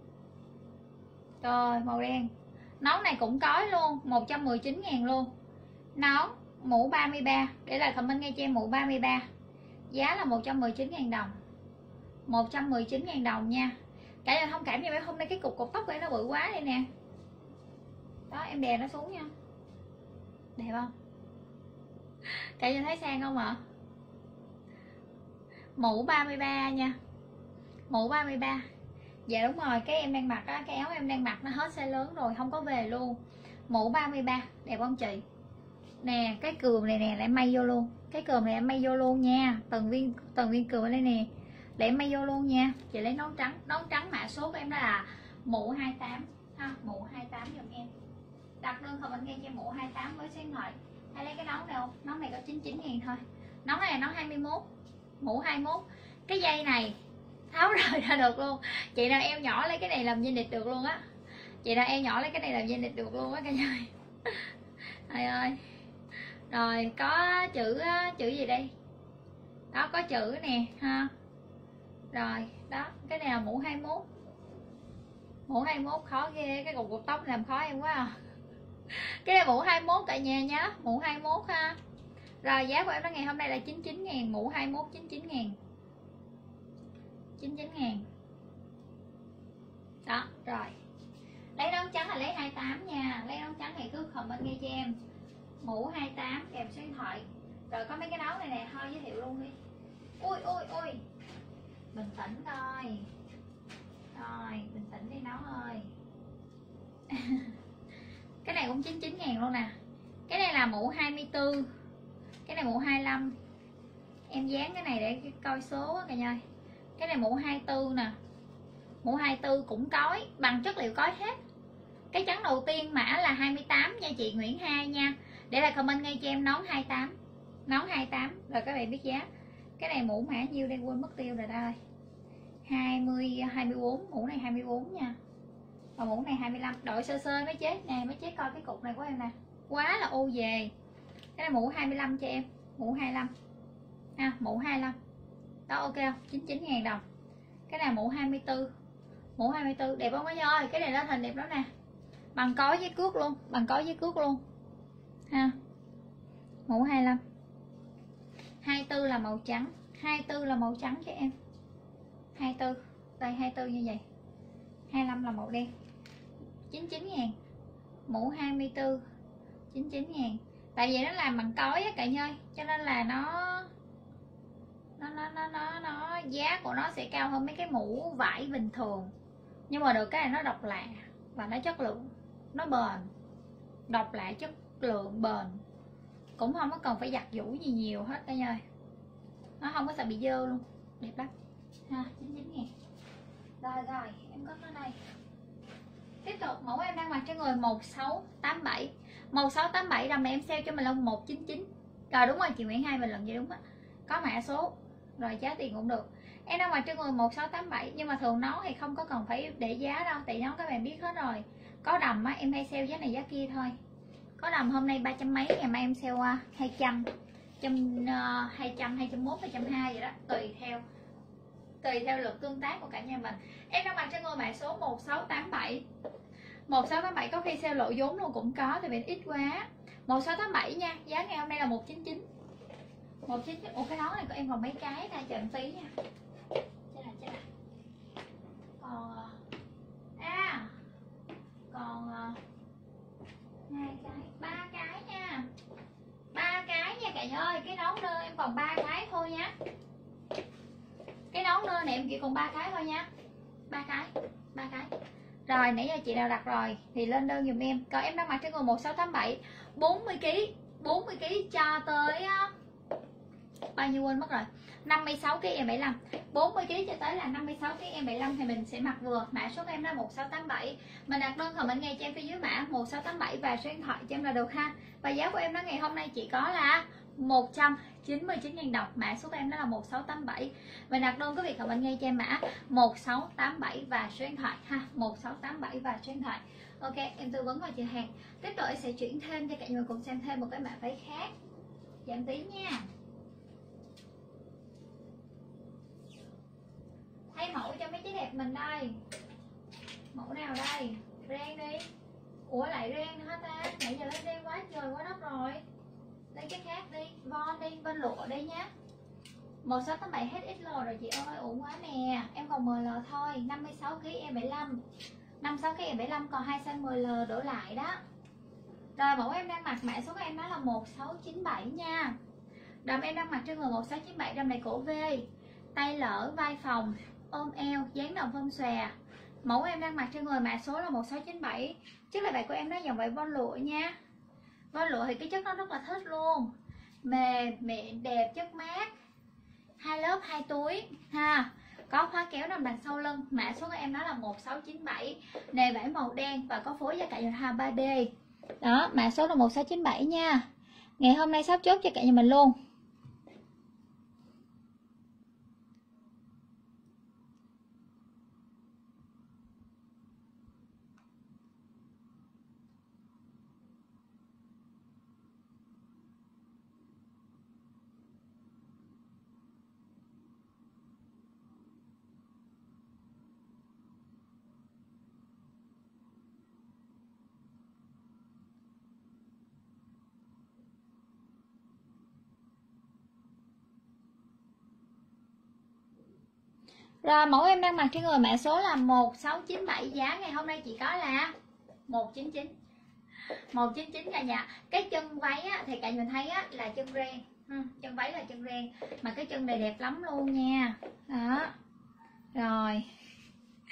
trời màu đen. Nón này cũng có luôn, 119.000 luôn. Nón mũ 33, để lại comment ngay cho em mũ 33, giá là 119.000 đồng, 119.000 đồng nha. Cả nhà thông cảm như vậy, hôm nay cái cục tóc của em nó bự quá đây nè đó, em đè nó xuống nha. Đẹp không? Cả nhà thấy sang không ạ? Mũ 33 nha, mũ 33. Dạ đúng rồi, cái em đang mặc á, cái áo em đang mặc nó hết size lớn rồi, không có về luôn. Mũ 33, đẹp không chị? Nè, cái cườm này nè, lại may vô luôn. Cái cườm này em may vô luôn nha. Từng viên cườm ở đây nè, để em may vô luôn nha. Chị lấy nón trắng mã số của em đó là mũ 28 ha, mũ 28 giùm em. Đặt đơn comment ngay cho em mũ 28 với số điện thoại. Hay lấy cái nón này không? Nón này có 99.000 thôi. Nón này là nón 21, mũ 21. Cái dây này tháo rời ra được luôn. Chị nào eo nhỏ lấy cái này làm dây nịt được luôn á. Chị nào eo nhỏ lấy cái này làm dây nịt được luôn á cả nhà. Trời ơi. Rồi có chữ gì đây? Đó có chữ nè ha. Rồi đó, cái này là mũ 21. Mũ 21 khó ghê, cái cục tóc làm khó em quá à. Cái này mũ 21 cả nhà nhá, mũ 21 ha. Rồi giá của em đó ngày hôm nay là 99.000, mũ 21 99.000. 99.000. Đó, rồi. Lấy nón trắng là lấy 28 nha. Lấy nón trắng thì cứ comment ngay cho em mũ 28 kèm số điện thoại. Rồi có mấy cái nón này nè, thôi giới thiệu luôn đi. Ui. Bình tĩnh coi. Rồi, bình tĩnh đi nó ơi. Cái này cũng 99.000 luôn nè. Cái này là mũ 24. Cái này mũ 25. Em dán cái này để coi số á cả nhà. Cái này mũ 24 nè. Mũ 24 cũng cói, bằng chất liệu cói hết. Cái trắng đầu tiên mã là 28 nha chị Nguyễn Hai nha. Để lại comment ngay cho em nón 28. Nón 28 rồi các bạn biết giá. Cái này mũ mã nhiêu đây quên mất tiêu rồi đây. 24, mũ này 24 nha. Và mũ này 25. Đội sơ sơ mấy chế. Nè mấy chế coi cái cục này của em nè. Quá là ô về. Cái này mũ 25 cho em. Mũ 25 ha, mũ 25. Đó ok không? 99.000 đồng. Cái này mũ 24. Mũ 24 đẹp không mấy ơi? Cái này lên hình đẹp lắm nè. Bằng cối với cước luôn, bằng cối với cước luôn. Ha. Mũ 25. 24 là màu trắng, 24 là màu trắng cho em. 24. Đây 24 như vậy. 25 là màu đen. 99.000. Mũ 24 99.000. Tại vì nó làm bằng cối á cả nhà ơi, cho nên là nó giá của nó sẽ cao hơn mấy cái mũ vải bình thường. Nhưng mà được cái này nó độc lạ và nó chất lượng, nó bền. Độc lạ, chất lượng, bền. Cũng không có cần phải giặt giũ gì nhiều hết cả nhà ơi. Nó không có sợ bị dơ luôn. Đẹp lắm ha. 99.000. Rồi em có cái này. Tiếp tục mẫu em đang mặc trên người 1687. 1687 đồng này em sale cho mình là 199. Rồi đúng rồi chị Nguyễn Hai bình luận vậy đúng á. Có mã số. Rồi giá tiền cũng được. Em đang mặc trên người 1687 nhưng mà thường nón thì không có cần phải để giá đâu, tại nón các bạn biết hết rồi. Có đầm á em hay sale giá này giá kia thôi. Có đầm hôm nay 300 mấy, ngày mai em sale 200, 200, 201, 220 vậy đó, tùy theo lượt tương tác của cả nhà mình. Em đang mặc trên người mã số 1687. 1687 có khi sale lộ vốn luôn cũng có, thì vì ít quá. 1687 nha, giá ngày hôm nay là 199. 199. Ủa cái nón này của em còn mấy cái ra chờ em tí nha. Chết là. Còn 2 cái, 3 cái nha. 3 cái nha cả nhà ơi, cái nón nơ em còn 3 cái thôi nha. Cái nón nơ này em chỉ còn 3 cái thôi nha. 3 cái. Rồi nãy giờ chị nào đặt rồi thì lên đơn giùm em. Còn em đang mặc trên người 1687 40 kg cho tới bao nhiêu quên mất rồi. 56 kg em 75. 40 kg cho tới là 56 kg em 75 thì mình sẽ mặc vừa. Mã số của em là 1687. Mình đặt đơn comment ngay cho em phía dưới mã 1687 và số điện thoại cho em là được ha. Và giá của em đó ngày hôm nay chỉ có là 199.000 đồng. Mã số của em đó là 1687. Mình đặt đơn quý vị comment ngay cho em mã 1687 và số điện thoại ha. 1687 và số điện thoại. Ok, em tư vấn vào chờ hàng. Tiếp tục em sẽ chuyển thêm cho cả người cùng xem thêm một cái mã váy khác. Giảm tí nha. Thay mẫu cho mấy chiếc đẹp mình đây. Mẫu nào đây? Ren đi. Ủa lại ren nữa hả ta? Nãy giờ lấy ren quá trời quá đất rồi. Lấy cái khác đi. Von đi, bên lụa đi nhá. 1687 hết XL rồi chị ơi. Ổn quá nè. Em còn ML thôi. 56kg em 75. 56kg em 75 còn 2 size ML đổ lại đó. Rồi mẫu em đang mặc mã số của em đó là 1697 nha. Đầm em đang mặc trên người 1697. Đầm này cổ V, tay lỡ, vai phòng, ôm eo, dáng đồng phong xòe. Mẫu em đang mặc trên người mã số là 1697. Chất là vậy của em nó dòng vậy von lụa nha. Von lụa thì cái chất nó rất là thích luôn. Mềm, mịn, đẹp, chất mát. 2 lớp 2 túi ha. Có khóa kéo nằm đằng sau lưng. Mã số của em đó là 1697. Nề vải màu đen và có phối giá cả hoa 3D. Đó, mã số là 1697 nha. Ngày hôm nay sắp chốt cho cả nhà mình luôn. Rồi mẫu em đang mặc trên người mã số là 1697. Giá ngày hôm nay chỉ có là 199. 199 cả nhà. Cái chân váy á, thì cả nhà thấy á, là chân ren. Chân váy là chân ren. Mà cái chân này đẹp lắm luôn nha. Đó. Rồi.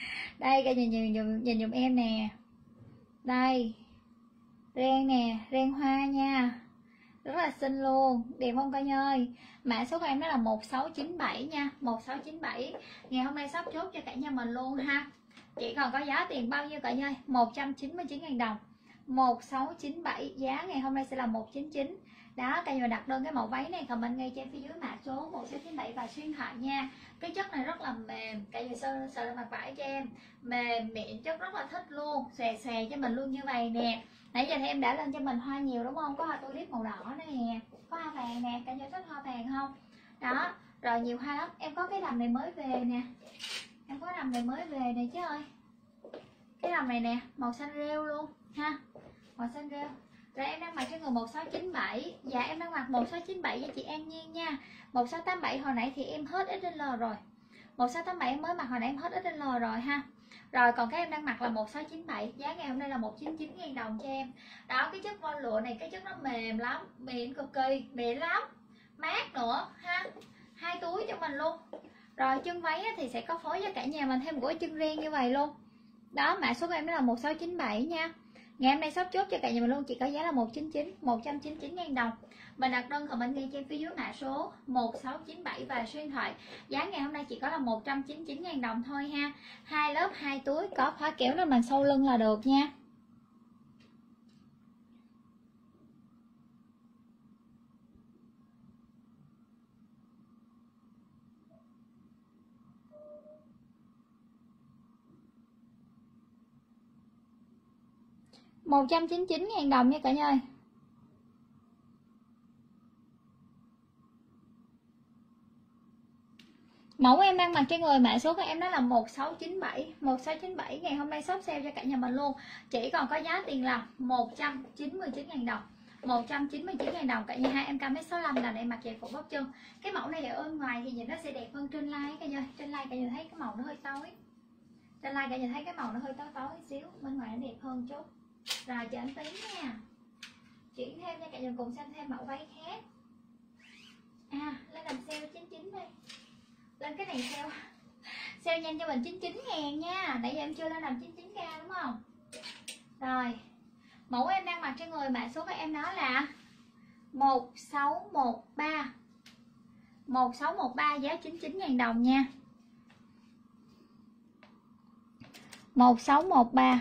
Đây cả nhìn giùm em nè. Đây ren nè, ren hoa nha, rất là xinh luôn, đẹp không cả nhà ơi. Mã số của em đó là 1697 nha, 1697. Ngày hôm nay sắp chốt cho cả nhà mình luôn ha. Chỉ còn có giá tiền bao nhiêu cả nhà ơi? 199.000 đồng. 1697, giá ngày hôm nay sẽ là 199. Đó, cả nhà đặt đơn cái mẫu váy này comment ngay trên phía dưới mã số 1697 và xuyên thoại nha. Cái chất này rất là mềm, cả nhà sợ lên mặt vải cho em. Mềm mịn, chất rất là thích luôn, xòe xòe cho mình luôn như vậy nè. Nãy giờ thì em đã lên cho mình hoa nhiều đúng không? Có hoa tulip màu đỏ nè, có hoa vàng nè, cả nhà thích hoa vàng không? Đó, rồi nhiều hoa lắm. Em có cái đầm này mới về nè. Em có đầm này mới về nè chứ ơi. Cái đầm này nè, màu xanh rêu luôn ha. Màu xanh rêu. Rồi em đang mặc cho người 1697. Dạ em đang mặc 1697 với chị An Nhiên nha. 1687 hồi nãy thì em hết XL rồi. 1687 em mới mặc hồi nãy em hết XL rồi ha. Rồi còn các em đang mặc là 1697, giá ngày hôm nay là 199.000 đồng cho em. Đó, cái chất von lụa này, cái chất nó mềm lắm, mịn cực kỳ, mịn lắm, mát nữa ha. 2 túi cho mình luôn. Rồi chân váy thì sẽ có phối cho cả nhà mình thêm một cái chân riêng như vậy luôn. Đó, mã số của em đó là 1697 nha. Ngày hôm nay sắp chốt cho cả nhà mình luôn, chỉ có giá là 199, 199.000 đồng. Mình đặt đơn comment ngay trên phía dưới mã số 1697 và số điện thoại. Giá ngày hôm nay chỉ có là 199.000 đồng thôi ha. 2 lớp 2 túi, có khóa kéo lên bằng sau lưng là được nha. $199.000 đồng nha cả nhà ơi. Mẫu em đang mặc trên người, mã số của em đó là 1697. 1697 ngày hôm nay shop sale cho cả nhà mình luôn. Chỉ còn có giá tiền là 199.000 đồng. 199.000 đồng cả nhà. Hai em cam 65 là em mặc giày phục bắp chân. Cái mẫu này ở bên ngoài thì nhìn nó sẽ đẹp hơn trên live cả nhà. Trên live cả nhà thấy cái màu nó hơi tối. Trên live cả nhà thấy cái màu nó hơi tối tối xíu, bên ngoài nó đẹp hơn chút. Rồi chờ anh tí nha. Chuyển thêm nha cả nhà, cùng xem thêm mẫu váy khác. À, lên làm sale 99 đi. Lên cái này sale nhanh cho mình 99.000 nha. Nãy giờ em chưa lên làm 99k đúng không? Rồi mẫu em đang mặc trên người, mã số của em đó là 1613. 1613 giá 99.000 đồng nha. 1613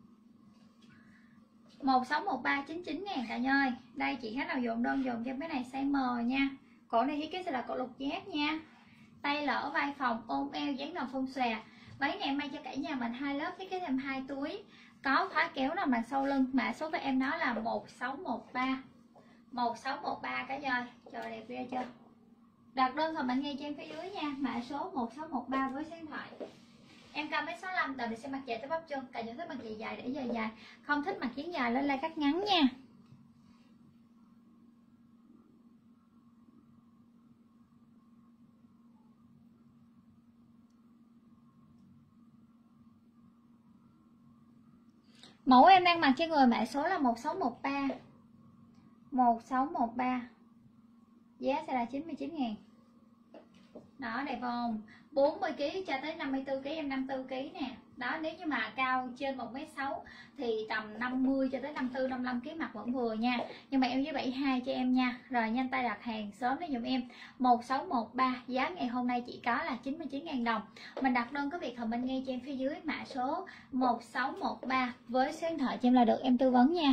1613 99.000 cả nhà ơi. Đây chị khách nào dồn đơn dồn cho cái này size M nha. Cổ này thiết kế sẽ là cổ lục giác nha. Tay lỡ vai phòng, ôm eo, dáng đòn phông xòe. Váy này em may cho cả nhà mình 2 lớp, thiết kế thêm 2 túi. Có khóa kéo nằm đằng sau lưng. Mã số của em đó là 1613. 1613 cả nhà ơi. Trời đẹp ghê chưa. Đặt đơn comment ngay trên phía dưới nha. Mã số 1613 với số điện thoại. Em cao 1m65, đầu này sẽ mặc dài tới bắp chân. Cả nhà thích mặc dài dài để dài dài, không thích mặc dáng dài lên lai cắt ngắn nha. Mẫu em đang mặc trên người, mã số là 1613. 1613 giá sẽ là 99.000. Đó đẹp không? 40kg cho tới 54kg, em 54kg nè. Đó, nếu như mà cao trên 1m6 thì tầm 50 cho tới 54, 55kg mặc vẫn vừa nha. Nhưng mà em với 72 cho em nha. Rồi nhanh tay đặt hàng sớm để dùm em. 1613 giá ngày hôm nay chỉ có là 99.000 đồng. Mình đặt đơn có việc comment ngay trên phía dưới mã số 1613 với số điện thoại cho em là được em tư vấn nha.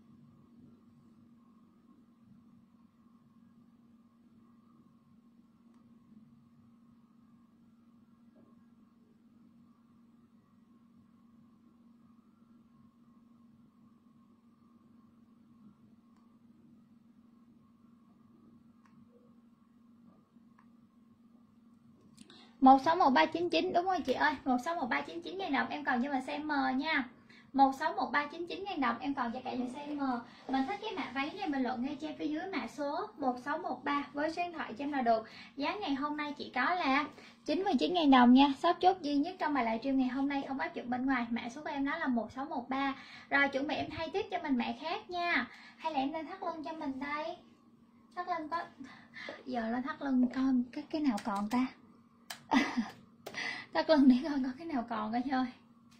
Một sáu một ba chín chín đúng không chị ơi? 161399.000 đồng em còn cho mình size M nha. 161399.000 đồng em còn cho cả những size M. Mình thích cái mã váy này mình lộn ngay trên phía dưới mã số 1613 với số điện thoại cho em là được. Giá ngày hôm nay chỉ có là 99.000 đồng nha. Shop chốt duy nhất trong bài livestream ngày hôm nay, không áp dụng bên ngoài. Mã số của em đó là 1613. Rồi chuẩn bị em thay tiếp cho mình mã khác nha. Hay là em lên thắt lưng cho mình đây. Thắt lưng có giờ lên thắt lưng con cái nào còn ta. Thắt lưng để coi có cái nào còn coi chơi.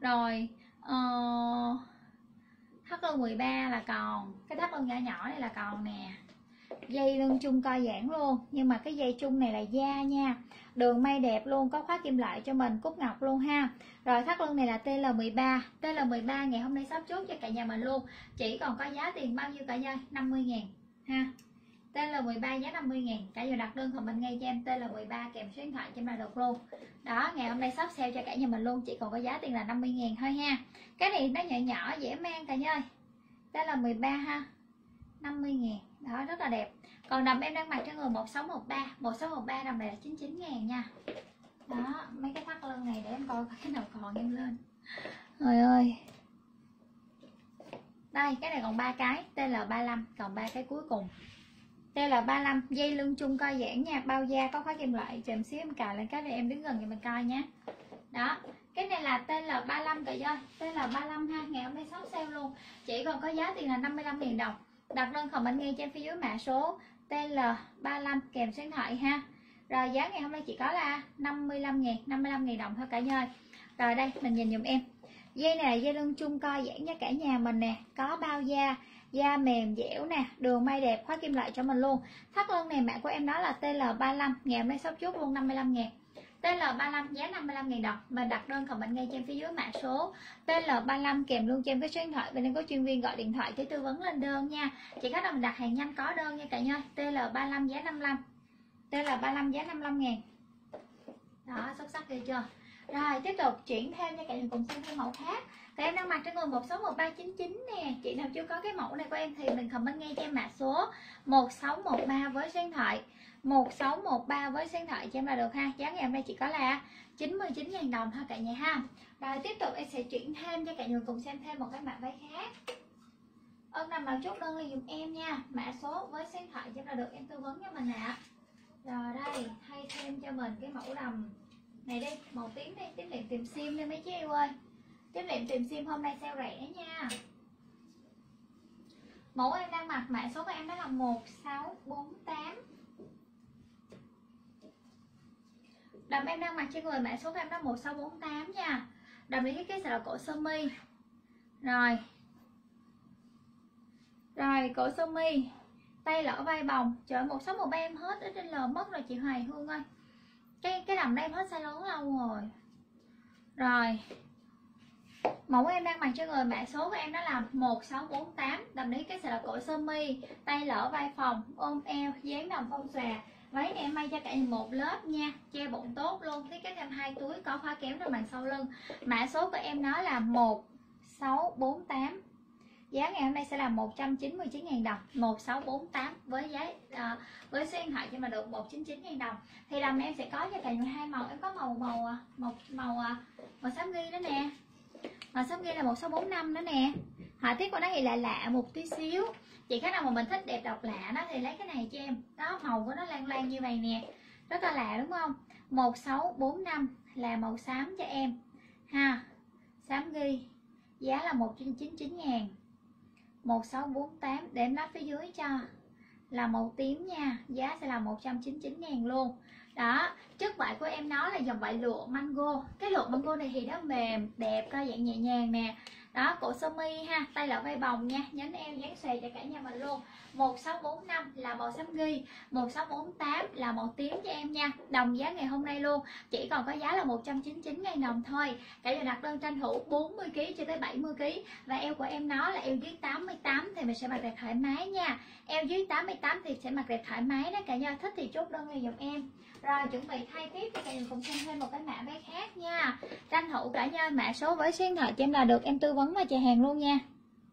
Rồi thắt lưng 13 là còn, cái thắt lưng nhỏ nhỏ này là còn nè. Dây lưng chung co giãn luôn, nhưng mà cái dây chung này là da nha, đường may đẹp luôn, có khóa kim loại cho mình, cúc ngọc luôn ha. Rồi thắt lưng này là TL13. TL13 ngày hôm nay sắp chốt cho cả nhà mình luôn, chỉ còn có giá tiền bao nhiêu cả nhà? 50.000 ha. TL13 giá 50.000. Cả nhà đặt đơn comment ngay cho em TL13 kèm số điện thoại cho em là được luôn. Đó, ngày hôm nay sắp sale cho cả nhà mình luôn, chỉ còn có giá tiền là 50.000 thôi ha. Cái này nó nhỏ nhỏ dễ mang cả nhà ơi. TL13 ha, 50.000. Đó, rất là đẹp. Còn đầm em đang mặc cho người 1613. 1613 đầm này là 99.000 nha. Đó, mấy cái thắt lưng này để em coi cái nào còn em lên. Trời ơi. Đây, cái này còn 3 cái, TL35, còn 3 cái cuối cùng. TL35, dây lưng chung co giãn nha, bao da có khóa kim loại, chèm xíu em cài lên cái này em đứng gần cho mình coi nhé. Đó, cái này là TL35 cả ơi, TL35 ha, ngày hôm nay sắp sale luôn, chỉ còn có giá tiền là 55.000 đồng. Đặt đơn comment ngay trên phía dưới mã số TL35 kèm số điện thoại ha. Rồi giá ngày hôm nay chỉ có là 55.000 đồng thôi cả nhà ơi. Rồi đây mình nhìn dùm em. Dây này là dây lưng chung co giãn nha cả nhà mình nè, có bao da, da mềm dẻo nè, đường may đẹp, khóa kim loại cho mình luôn. Thắt lưng này mã của em đó là TL35, ngày hôm nay shop chốt luôn 55.000. TL35 giá 55.000 đồng. Mình đặt đơn comment ngay trên phía dưới mã số TL35 kèm luôn cho em cái số điện thoại, bên em có chuyên viên gọi điện thoại để tư vấn lên đơn nha. Chỉ khách nào mình đặt hàng nhanh có đơn nha cả nhà. TL35 giá 55. TL35 giá 55.000. Đó, xuất sắc ghê chưa? Rồi tiếp tục chuyển thêm cho cả nhà cùng xem thêm mẫu khác. Thì em đang mặc trên người 161399 nè. Chị nào chưa có cái mẫu này của em thì mình comment ngay cho em mã số 1613 với số điện thoại 1613 với số điện thoại cho em là được ha. Giá ngày hôm nay chỉ có là 99.000 đồng thôi cả nhà ha. Rồi tiếp tục em sẽ chuyển thêm cho cả nhà cùng xem thêm một cái mã váy khác. Ơn nằm nào chốt đơn liền dùm em nha. Mã số với số điện thoại cho em là được, em tư vấn cho mình ạ. Rồi đây, thay thêm cho mình cái mẫu đầm này đi, màu tím đi, tím liệm tìm sim đi mấy chị yêu ơi. Tím liệm tìm sim hôm nay sale rẻ nha. Mẫu em đang mặc mã số của em đó là 1648. Đầm em đang mặc trên người mã số của em đó 1648 nha. Đầm này cái sẽ là cổ sơ mi. Rồi. Rồi cổ sơ mi, tay lỡ vai bồng. Trời, 1613 em hết ở trên L mất rồi chị Hoài Hương ơi. Cái đầm đây em hết size lớn lâu rồi. Rồi. Mẫu em đang mặc cho người mã số của em đó là 1648. Đầmนี้cái sẽ là cổ sơ mi, tay lỡ vai phòng, ôm eo, dáng đầm phong xòe. Váy này em may cho cả một lớp nha, che bụng tốt luôn. Thiết kế thêm 2 túi có khóa kéo trên màn sau lưng. Mã số của em nó là 1648. Giá ngày hôm nay sẽ là 199.000 đồng. 1648 với giá với số điện thoại cho mà được 199.000 đồng. Thì đầm em sẽ có cho cả hai màu. Em có màu xám ghi đó nè. Màu xám ghi là 1645 đó nè. Họa tiết của nó thì lạ một tí xíu. Chị khách nào mà mình thích đẹp độc lạ đó thì lấy cái này cho em. Đó, màu của nó lan như vậy nè. Rất là lạ đúng không? 1645 là màu xám cho em ha. Xám ghi. Giá là 199.000. 1648 để em lắp phía dưới cho là màu tím nha, giá sẽ là 199.000 luôn. Đó, chất vải của em nó là dòng vải lụa mango. Cái lụa mango này thì nó mềm, đẹp, co giãn nhẹ nhàng nè. Đó, cổ sơ mi ha, tay lỡ vai bồng nha, nhánh eo dáng xòe cho cả nhà mình luôn. 1645 là màu xám ghi, 1648 là màu tím cho em nha. Đồng giá ngày hôm nay luôn, chỉ còn có giá là 199.000 đồng thôi. Cả nhà đặt đơn tranh thủ 40kg cho tới 70kg. Và eo của em nó là eo dưới 88 thì mình sẽ mặc đẹp thoải mái nha. Eo dưới 88 thì sẽ mặc đẹp thoải mái đó. Cả nhà thích thì chốt đơn này giùm em. Rồi chuẩn bị thay tiếp cho cả nhà cùng xem thêm một cái mã váy khác nha. Tranh thủ cả nhà mã số với số điện thoại cho em là được, em tư vấn và chờ hàng luôn nha.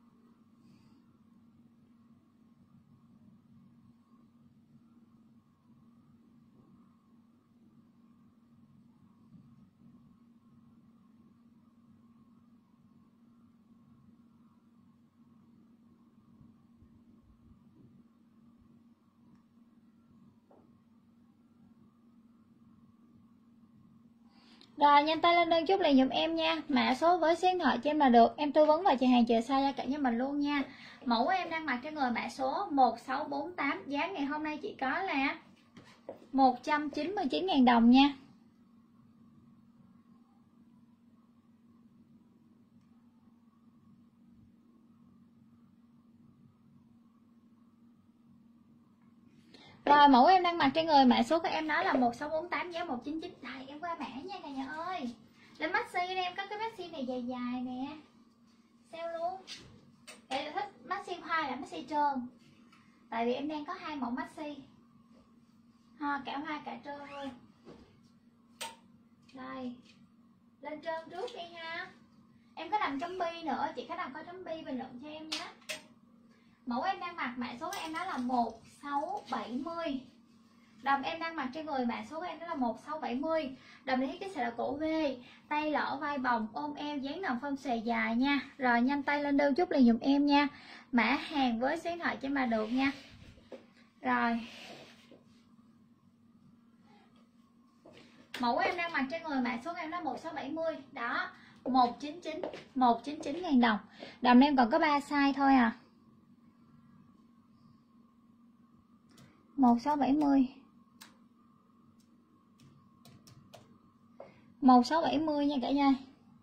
Rồi nhanh tay lên đơn chốt liền giùm em nha. Mã số với số điện thoại cho em là được, em tư vấn và chờ hàng chờ sao cho cả nhà mình luôn nha. Mẫu em đang mặc cho người mã số 1648. Giá ngày hôm nay chỉ có là 199.000 đồng nha. Rồi mẫu em đang mặc trên người, mã số của em đó là 1648, giá 199. Đây em qua mã nha cả nhà ơi. Lên maxi đi em, có cái maxi này dài dài nè, sale luôn. Em thích maxi hoa là maxi trơn, tại vì em đang có hai mẫu maxi ha, cả hoa cả trơn luôn. Đây lên trơn trước đi ha. Em có đầm chấm bi nữa, chị có đầm có chấm bi bình luận cho em nhé. Mẫu em đang mặc, mã số của em đó là 1670. Đầm em đang mặc trên người, mã số của em đó là 1670. Đầm này thiết kế sẽ là cổ V, tay lỡ vai bồng, ôm eo, dáng nằm phông xòe dài nha. Rồi nhanh tay lên đơn chút liền dùm em nha. Mã hàng với số điện thoại cho em là được nha. Rồi mẫu em đang mặc trên người, mã số của em đó 1670. Đó 199.000 đồng. Đầm em còn có 3 size thôi à. 1670 1670 nha cả nhà.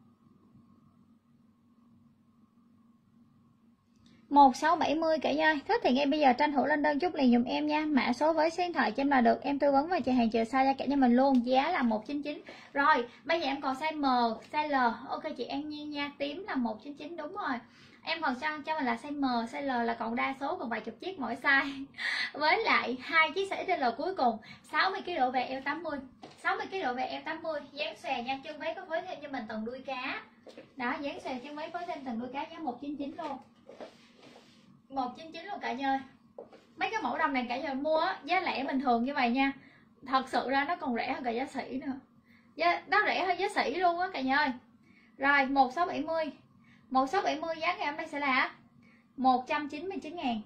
1670 cả nhà. Thích thì ngay bây giờ tranh thủ lên đơn chút liền dùm em nha. Mã số với số điện thoại cho em là được, em tư vấn và chờ hàng chờ size cho cả nhà mình luôn. Giá là 199. Rồi bây giờ em còn size M, size L. Ok chị An Nhiên nha. Tím là 199 đúng rồi. Em còn cho mình là size M, size L là còn đa số, còn vài chục chiếc mỗi size. Với lại hai chiếc size XL cuối cùng, 60 kg độ về eo 80. 60 kg độ về eo 80, dáng xòe nha, chân váy có phối thêm cho mình tầng đuôi cá. Đó, dáng xòe chân váy phối thêm tầng đuôi cá, giá 199 luôn. 199 luôn cả nhà ơi. Mấy cái mẫu đầm này cả nhà mua á, giá lẻ bình thường như vậy nha. Thật sự ra nó còn rẻ hơn cả giá sỉ nữa. Nó rẻ hơn giá sỉ luôn á cả nhà ơi. Rồi 1670. 1670 giá ngày hôm nay sẽ là 199.000.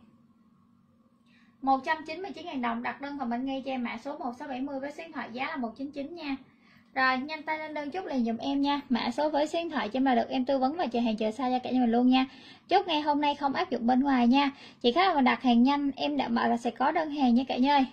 199.000 đồng. Đặt đơn comment ngay cho em mã số 1670 với số điện thoại, giá là 199 nha. Rồi nhanh tay lên đơn chút liền dùm em nha. Mã số với số điện thoại cho em là được, em tư vấn và chờ hàng chờ xa cho cả nhà mình luôn nha. Chốt ngày hôm nay không áp dụng bên ngoài nha. Chị khách mà đặt hàng nhanh em đảm bảo là sẽ có đơn hàng nha cả nhà ơi.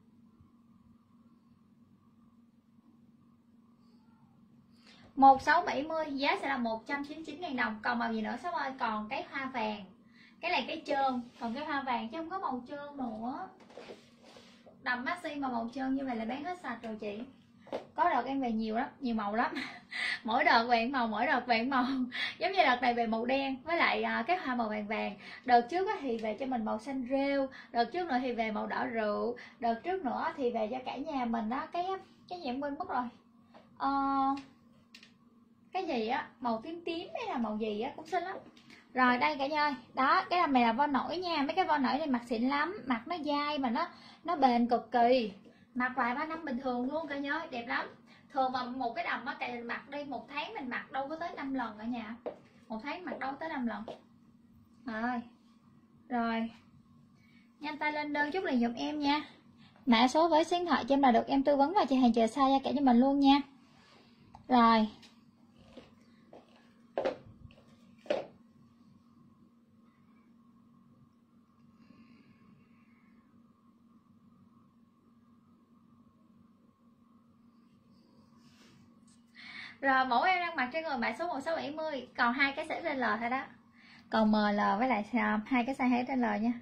Một 1670 giá sẽ là 199.000 đồng. Còn màu gì nữa Sóc ơi? Còn cái hoa vàng, cái này cái trơn, còn cái hoa vàng chứ không có màu trơn nữa. Đầm maxi mà màu trơn như vậy là bán hết sạch rồi chị. Có đợt em về nhiều lắm, nhiều màu lắm. Mỗi đợt về màu, mỗi đợt về màu. Giống như đợt này về màu đen với lại cái hoa màu vàng vàng. Đợt trước thì về cho mình màu xanh rêu, đợt trước nữa thì về màu đỏ rượu, đợt trước nữa thì về cho cả nhà mình đó cái gì em quên mất rồi. Cái gì á, màu tím tím hay là màu gì á cũng xinh lắm. Rồi đây cả nhà ơi, đó cái đầm này là vo nổi nha. Mấy cái vo nổi này mặc xịn lắm, mặc nó dai mà nó bền cực kỳ, mặc vài ba năm bình thường luôn cả nhà ơi, đẹp lắm. Thường mà một cái đầm á cả nhà mặc đi, một tháng mình mặc đâu có tới 5 lần cả nhà, một tháng mặc đâu tới 5 lần. Rồi nhanh tay lên đơn chút liền giùm em nha. Mã số với số điện thoại cho em là được, em tư vấn và chờ hàng chờ xa cho cả nhà mình luôn nha. Rồi Rồi mẫu em đang mặc trên người mã số 1670. Còn hai cái size XL thôi đó. Còn ML với lại hai cái size XL nha.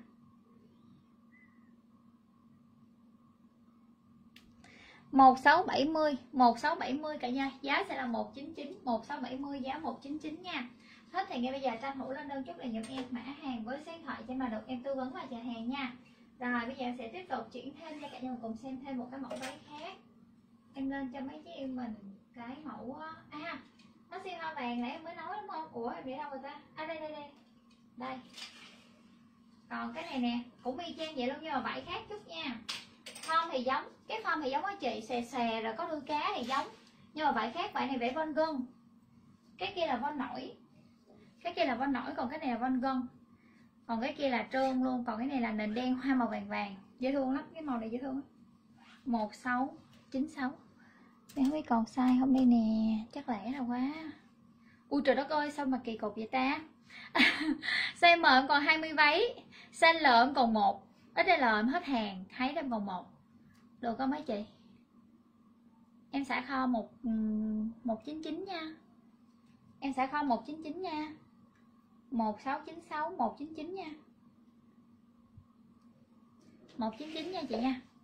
Một 1670 cả nhà. Giá sẽ là 199. 1670 giá 199 nha. Hết thì ngay bây giờ tranh thủ lên đơn chút là giùm em mã hàng với số điện thoại cho mà được, em tư vấn và chờ hàng nha. Rồi bây giờ sẽ tiếp tục chuyển thêm cho cả nhà cùng xem thêm một cái mẫu váy khác. Em lên cho mấy chị em mình cái mẫu nó xi hoa vàng nãy em mới nói đúng không? Ủa em để đâu rồi ta? Đây đây. Còn cái này nè cũng y chang vậy luôn nhưng mà vải khác chút nha. Form thì giống, cái form thì giống á chị, xè xè rồi có đuôi cá thì giống, nhưng mà vải khác. Vải này vải von gân, cái kia là von nổi, cái kia là von nổi, còn cái này là von gân, còn cái kia là trơn luôn, còn cái này là nền đen hoa màu vàng vàng, dễ thương lắm, cái màu này dễ thương lắm. 1696. Em không biết còn size không đây nè, chắc lẻ là quá. Ui trời đất ơi sao mà kỳ cục vậy ta. Size M em còn 20 váy, size L em còn 1, XL em hết hàng, thấy em còn 1. Được không mấy chị? Em xả kho 199 nha. Em xả kho 199 nha. 1696 199 nha. 199 nha chị nha.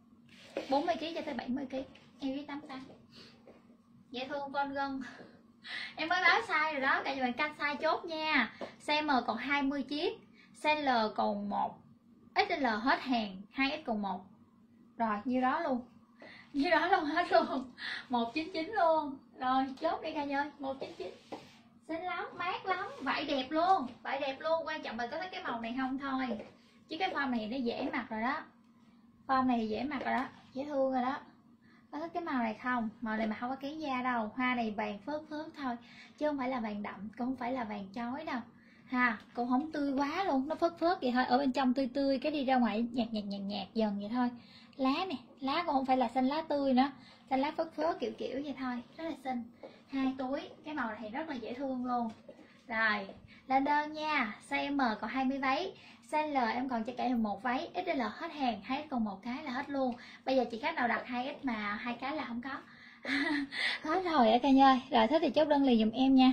40kg cho tới 70kg. Em với 88. Dễ thương con gân. Em mới báo sai rồi đó, cả nhà bạn canh sai chốt nha. Size M còn 20 chiếc, size L còn 1, XL hết hàng, 2X còn 1. Rồi, nhiêu đó luôn. Nhiêu đó luôn hết luôn. 199 luôn. Rồi, chốt đi cả nhà ơi, 199. Xinh lắm, mát lắm, vải đẹp luôn, vải đẹp luôn. Quan trọng mình có thấy cái màu này không thôi. Chứ cái form này nó dễ mặc rồi đó. Form này dễ mặc rồi đó, dễ thương rồi đó. Có thích cái màu này không? Màu này mà không có kén da đâu. Hoa này vàng phớt phớt thôi, chứ không phải là vàng đậm, cũng không phải là vàng chói đâu ha. Cũng không tươi quá luôn, nó phớt phớt vậy thôi. Ở bên trong tươi tươi, cái đi ra ngoài nhạt dần vậy thôi. Lá nè, lá cũng không phải là xanh lá tươi nữa, xanh lá phớt phớt kiểu kiểu vậy thôi. Rất là xinh. 2 túi, cái màu này rất là dễ thương luôn. Rồi, lên đơn nha. Size M còn 20 váy, size L em còn cho cả một váy, XL hết hàng, 2X còn một cái là hết luôn. Bây giờ chị khách nào đặt 2X mà 2 cái là không có. Hết rồi cả nhà ơi. Rồi thích thì chốt đơn liền giùm em nha.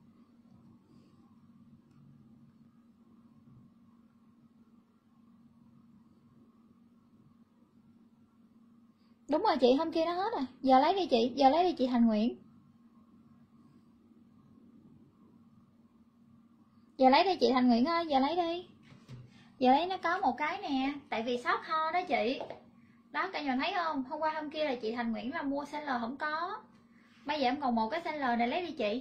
Đúng rồi chị, hôm kia nó hết rồi. Giờ lấy đi chị, giờ lấy đi chị Thành Nguyễn. Giờ lấy đi chị Thành Nguyễn ơi, giờ lấy đi. Giờ lấy nó có một cái nè, tại vì sót kho đó chị. Đó cả nhà thấy không? Hôm qua hôm kia là chị Thành Nguyễn là mua size L không có. Bây giờ em còn một cái size L này, lấy đi chị.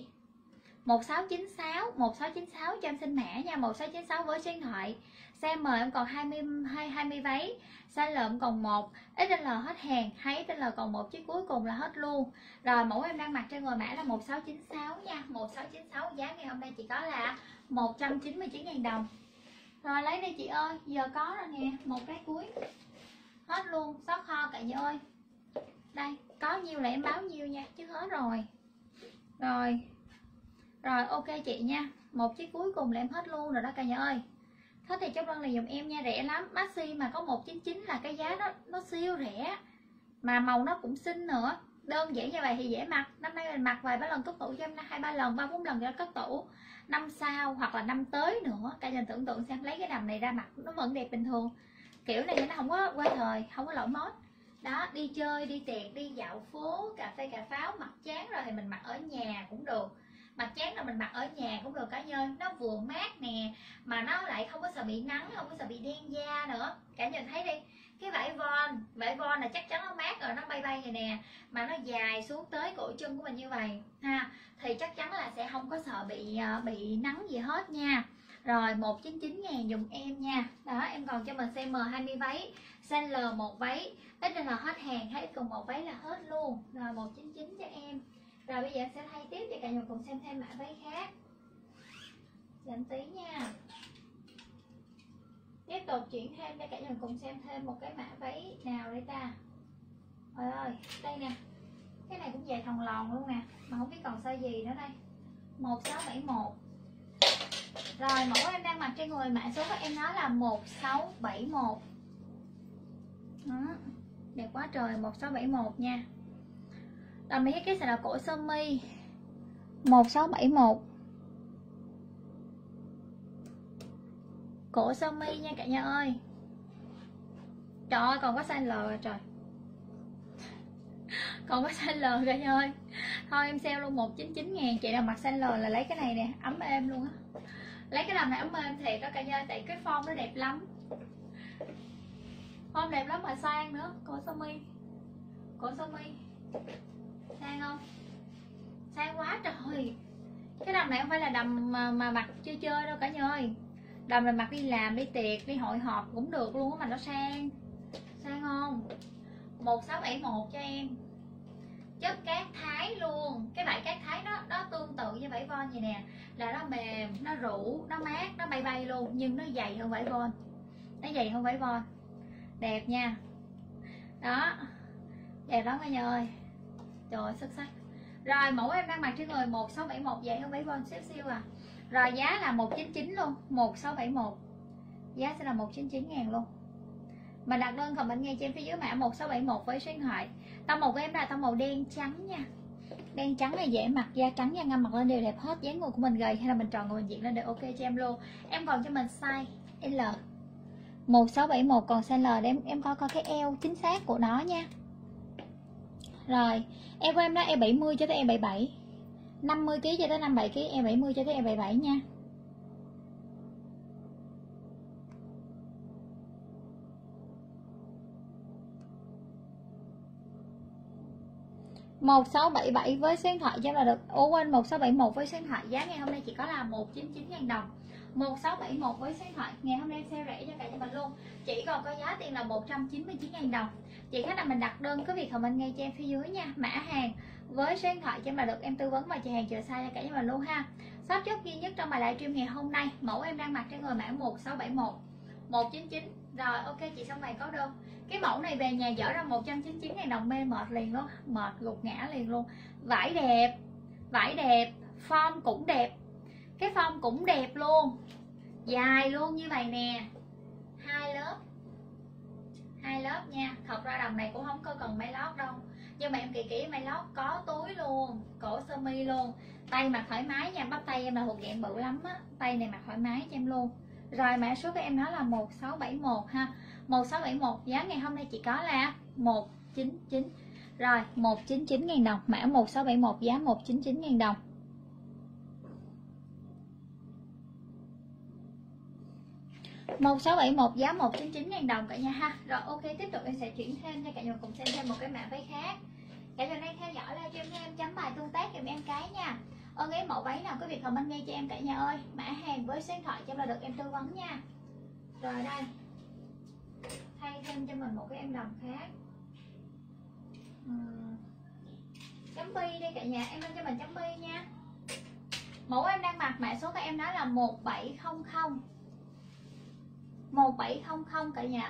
1696 cho em xin mã nha, 1696 với số điện thoại. Size M em còn 20 váy, size L em còn 1, XL hết hàng, 2XL còn một chiếc cuối cùng là hết luôn. Rồi mẫu em đang mặc trên người mã là 1696 nha, 1696 giá ngày hôm nay chỉ có là 199.000 đồng. Rồi lấy đi chị ơi, giờ có rồi nè, một cái cuối hết luôn, sót kho cả nhà ơi. Đây, có nhiêu là em báo nhiêu nha, chứ hết rồi. Rồi ok chị nha, một chiếc cuối cùng là em hết luôn rồi đó cả nhà ơi. Thích thì chốt đơn này dùm em nha, rẻ lắm. Maxi mà có 199 là cái giá nó siêu rẻ, mà màu nó cũng xinh nữa. Đơn giản như vậy thì dễ mặc. Năm nay mình mặc vài ba lần cất tủ cho em, 2-3 lần, 3-4 lần cho cất tủ. Năm sau hoặc là năm tới nữa, cả nhà tưởng tượng xem, lấy cái đầm này ra mặc nó vẫn đẹp bình thường. Kiểu này nó không có qua thời, không có lỗi mốt. Đó, đi chơi, đi tiệc, đi dạo phố, cà phê cà pháo, mặc chán rồi thì mình mặc ở nhà cũng được. Mặc chán là mình mặc ở nhà cũng được cả nhà. Nó vừa mát nè, mà nó lại không có sợ bị nắng, không có sợ bị đen da nữa. Cả nhà thấy đi, cái vải von là chắc chắn nó mát rồi, nó bay bay vậy nè, mà nó dài xuống tới cổ chân của mình như vậy ha, thì chắc chắn là sẽ không có sợ bị nắng gì hết nha. Rồi 199.000 dùm em nha. Đó, em còn cho mình size M 20 váy, size L một váy, XL hết hàng, hay cùng một váy là hết luôn. Rồi 199 cho em. Rồi bây giờ em sẽ thay tiếp cho cả nhà cùng xem thêm mã váy khác. Dành tí nha. Tiếp tục chuyển thêm cho cả nhà cùng xem thêm một cái mã váy nào đây ta. Trời ơi, đây nè. Cái này cũng dài thòng lòn luôn nè, mà không biết còn size gì nữa đây. 1671. Rồi mẫu em đang mặc trên người, mã số của em nói là 1671. Đó, đẹp quá trời, 1671 nha. Đầm này cái sẽ là cổ sơ mi 1671. Cổ sơ mi nha cả nhà ơi. Trời ơi, còn có size L rồi trời. Còn có size L cả nhà ơi. Thôi em sale luôn 199.000. Chị nào mặc size L là lấy cái này nè, ấm êm luôn á. Lấy cái đầm này ấm êm thiệt đó cả nhà ơi, tại cái form nó đẹp lắm. Form đẹp lắm mà sang nữa. Cổ sơ mi. Cổ sơ mi sang không? Sang quá trời. Cái đầm này không phải là đầm mà mặc chơi chơi đâu cả nhà ơi. Đầm là mặc đi làm, đi tiệc, đi hội họp cũng được luôn á, mà nó sang. Sang không? 1671 cho em. Chất cát Thái luôn. Cái vải cát Thái nó tương tự như vải von vậy nè, là nó mềm, nó rũ, nó mát, nó bay bay luôn, nhưng nó dày hơn vải von. Nó dày hơn vải von. Đẹp nha. Đó, đẹp lắm cả nhà ơi. Trời ơi, xuất sắc. Rồi mẫu em đang mặc trên người 1671, dày hơn vải von xíu xíu à. Rồi giá là 199 luôn, 1671. Giá sẽ là 199.000 luôn. Mà đặt đơn comment ngay trên phía dưới mã 1671 với số điện thoại. Tông màu của em là tông màu đen trắng nha. Đen trắng này dễ mặc, da trắng da ngâm mặc lên đều đẹp hết. Dáng người của mình gầy hay là mình tròn người mình diện lên đều ok cho em luôn. Em còn cho mình size L. 1671 còn size L để em coi cái eo chính xác của nó nha. Rồi, eo của em đó eo 70 cho tới eo 77. 50 kg cho tới 57 kg, eo 70 cho tới eo 77 nha. Một 1677 với số điện thoại cho là được. Quên 1671 với số điện thoại giá ngày hôm nay chỉ có là 199.000 đồng. 1671 với số điện thoại ngày hôm nay sale rẻ cho cả nhà mình luôn. Chỉ còn có giá tiền là 199.000 đồng. Chị khách nào mình đặt đơn cứ việc comment ngay cho em phía dưới nha, mã hàng với số điện thoại cho em là được em tư vấn và chị hàng chờ size cho cả nhà mình luôn ha. Shop chốt duy nhất trong bài livestream ngày hôm nay, mẫu em đang mặc trên người mã 1671 199. Rồi ok chị xong bài có đơn. Cái mẫu này về nhà dở ra 199.000 đồng, mê mệt liền luôn, mệt gục ngã liền luôn. Vải đẹp, form cũng đẹp, cái form cũng đẹp luôn, dài luôn như vậy nè, hai lớp nha. Thật ra đầm này cũng không có cần may lót đâu, nhưng mà em kỹ may lót, có túi luôn, cổ sơ mi luôn, tay mặc thoải mái nha. Bắp tay em là thuộc dạng bự lắm á, tay này mặc thoải mái cho em luôn. Rồi mã số của em nó là 1671 ha. 1671 giá ngày hôm nay chỉ có là 199. Rồi 199.000 đồng, mã 1671 giá 199.000 đồng. Một 1671 giá 199.000 đồng cả nhà ha. Rồi ok, tiếp tục em sẽ chuyển thêm cho cả nhà cùng xem thêm một cái mã váy khác. Cả nhà đang theo dõi livestream cho em chấm bài tương tác giùm em cái nha. Cái mẫu váy nào quý vị comment ngay cho em cả nhà ơi, mã hàng với số điện thoại cho em là được em tư vấn nha. Rồi đây, thay thêm cho mình một cái em đồng khác. Chấm bi đây cả nhà, em lên cho mình chấm bi nha. Mẫu em đang mặc mã số của em đó là 1700. 1700 cả nhà.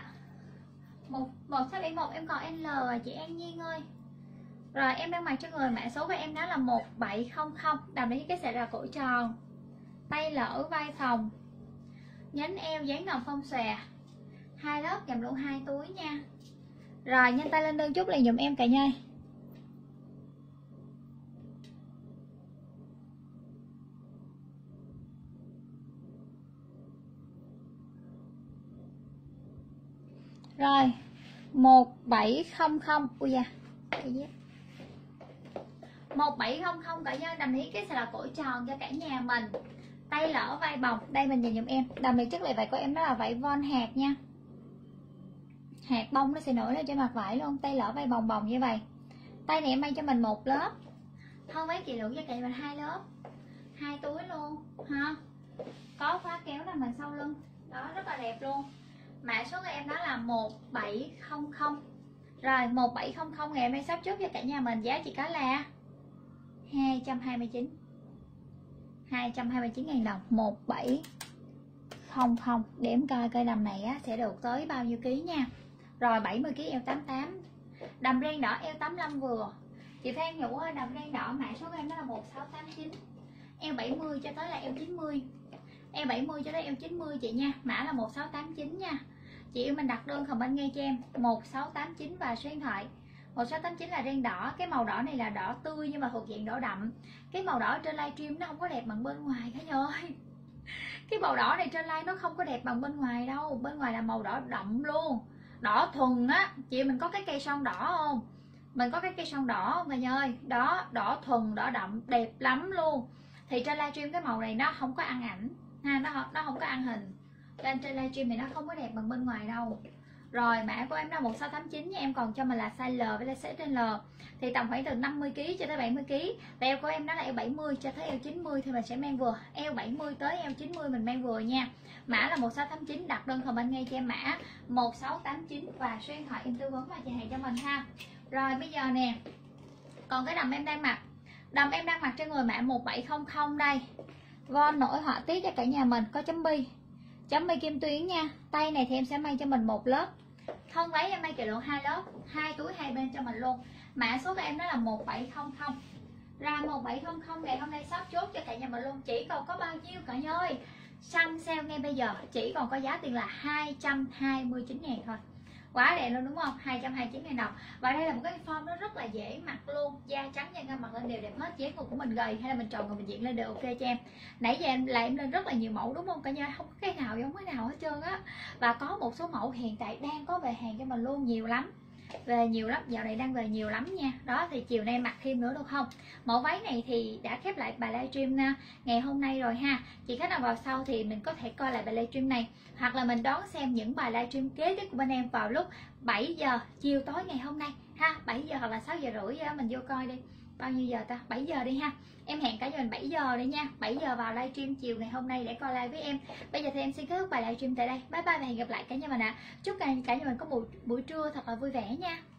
1671 em còn L à chị An Nhiên ơi. Rồi em đang mặc cho người mã số của em đó là 1700. Đầm đấy cái sẽ là cổ tròn, tay lỡ vai phòng, nhánh eo dáng ngọc phong xòe, hai lớp kèm luôn hai túi nha. Rồi nhanh tay lên đơn chút liền dùm em cả nhà. Rồi 1700. Ui da, cái dép 1700 cả nhà. Đầm ý cái sẽ là cổ tròn cho cả nhà mình, tay lỡ vai bồng. Đây mình nhìn dùm em, đầm này chất liệu vải của em đó là vải von hạt nha, hạt bông nó sẽ nổi lên trên mặt vải luôn. Tay lỡ vai bồng bồng như vậy. Tay này em may cho mình một lớp, thân váy kỳ lượng cho cả nhà mình hai lớp, hai túi luôn ha. Có khóa kéo nằm mình sau lưng đó, rất là đẹp luôn. Mã số của em đó là 1700. Rồi 1700 ngày hôm nay sắp trước cho cả nhà mình giá chỉ có là 229.000 đồng. 1700 để em coi cây đầm này á, sẽ được tới bao nhiêu ký nha. Rồi 70 kg eo 88, đầm ren đỏ eo 85 vừa. Chị Phan Nhũ ơi, đầm ren đỏ mã số của em đó là 1689, eo 70 cho tới là eo 90, eo 70 cho tới eo 90 chị nha. Mã là 1689 nha. Chị yêu mình đặt đơn comment ngay cho em 1689 và số điện thoại. 1689 là ren đỏ, cái màu đỏ này là đỏ tươi nhưng mà thuộc dạng đỏ đậm. Cái màu đỏ trên livestream nó không có đẹp bằng bên ngoài cả nhà ơi. Cái màu đỏ này trên live nó không có đẹp bằng bên ngoài đâu, bên ngoài là màu đỏ đậm luôn, đỏ thuần á. Chị mình có cái cây son đỏ không? Mình có cái cây son đỏ không cả nhà ơi? Đó, đỏ thuần, đỏ đậm, đẹp lắm luôn. Thì trên livestream cái màu này nó không có ăn ảnh ha, nó không có ăn hình, trên livestream này nó không có đẹp bằng bên ngoài đâu. Rồi mã của em là 1689 nha, em còn cho mình là size L với size trên L. Thì tầm khoảng từ 50 kg cho tới 70 kg. Và eo của em đó là eo 70 cho tới eo 90 thì mình sẽ mang vừa. Eo 70 tới eo 90 mình mang vừa nha. Mã là 1689, đặt đơn comment ngay cho em mã 1689 và số điện thoại em tư vấn và chị hàng cho mình ha. Rồi bây giờ nè, còn cái đầm em đang mặc. Đầm em đang mặc trên người mã 1700 đây. Von nổi họa tiết cho cả nhà mình, có chấm bi kim tuyến nha. Tay này thì em sẽ may cho mình một lớp, thân váy em may kiểu lượng hai lớp, hai túi hai bên cho mình luôn. Mã số của em đó là 1700. Ra 1700 ngày hôm nay shop chốt cho cả nhà mình luôn. Chỉ còn có bao nhiêu cả nhà ơi, săn sale ngay bây giờ chỉ còn có giá tiền là 229.000 thôi. Quá đẹp luôn đúng không? 229.000 đồng. Và đây là một cái form nó rất là dễ mặc luôn, da trắng da ngâm mặc lên đều đẹp hết. Dáng người của mình gầy hay là mình tròn người mình diện lên đều ok cho em. Nãy giờ em lên rất là nhiều mẫu đúng không cả nhà, không có cái nào giống cái nào hết trơn á. Và có một số mẫu hiện tại đang có về hàng cho mình luôn, nhiều lắm, về nhiều lắm, dạo này đang về nhiều lắm nha. Đó thì chiều nay mặc thêm nữa được không? Mẫu váy này thì đã khép lại bài livestream ngày hôm nay rồi ha. Chị khách nào vào sau thì mình có thể coi lại bài livestream này, hoặc là mình đón xem những bài livestream kế tiếp của bên em vào lúc 7 giờ chiều tối ngày hôm nay ha. 7 giờ hoặc là 6 giờ rưỡi mình vô coi đi. Bao nhiêu giờ ta? 7 giờ đi ha. Em hẹn cả nhà mình 7 giờ đi nha. 7 giờ vào livestream chiều ngày hôm nay để coi live với em. Bây giờ thì em xin kết thúc bài livestream tại đây. Bye bye và hẹn gặp lại cả nhà mình ạ. Chúc cả nhà mình có một buổi trưa thật là vui vẻ nha.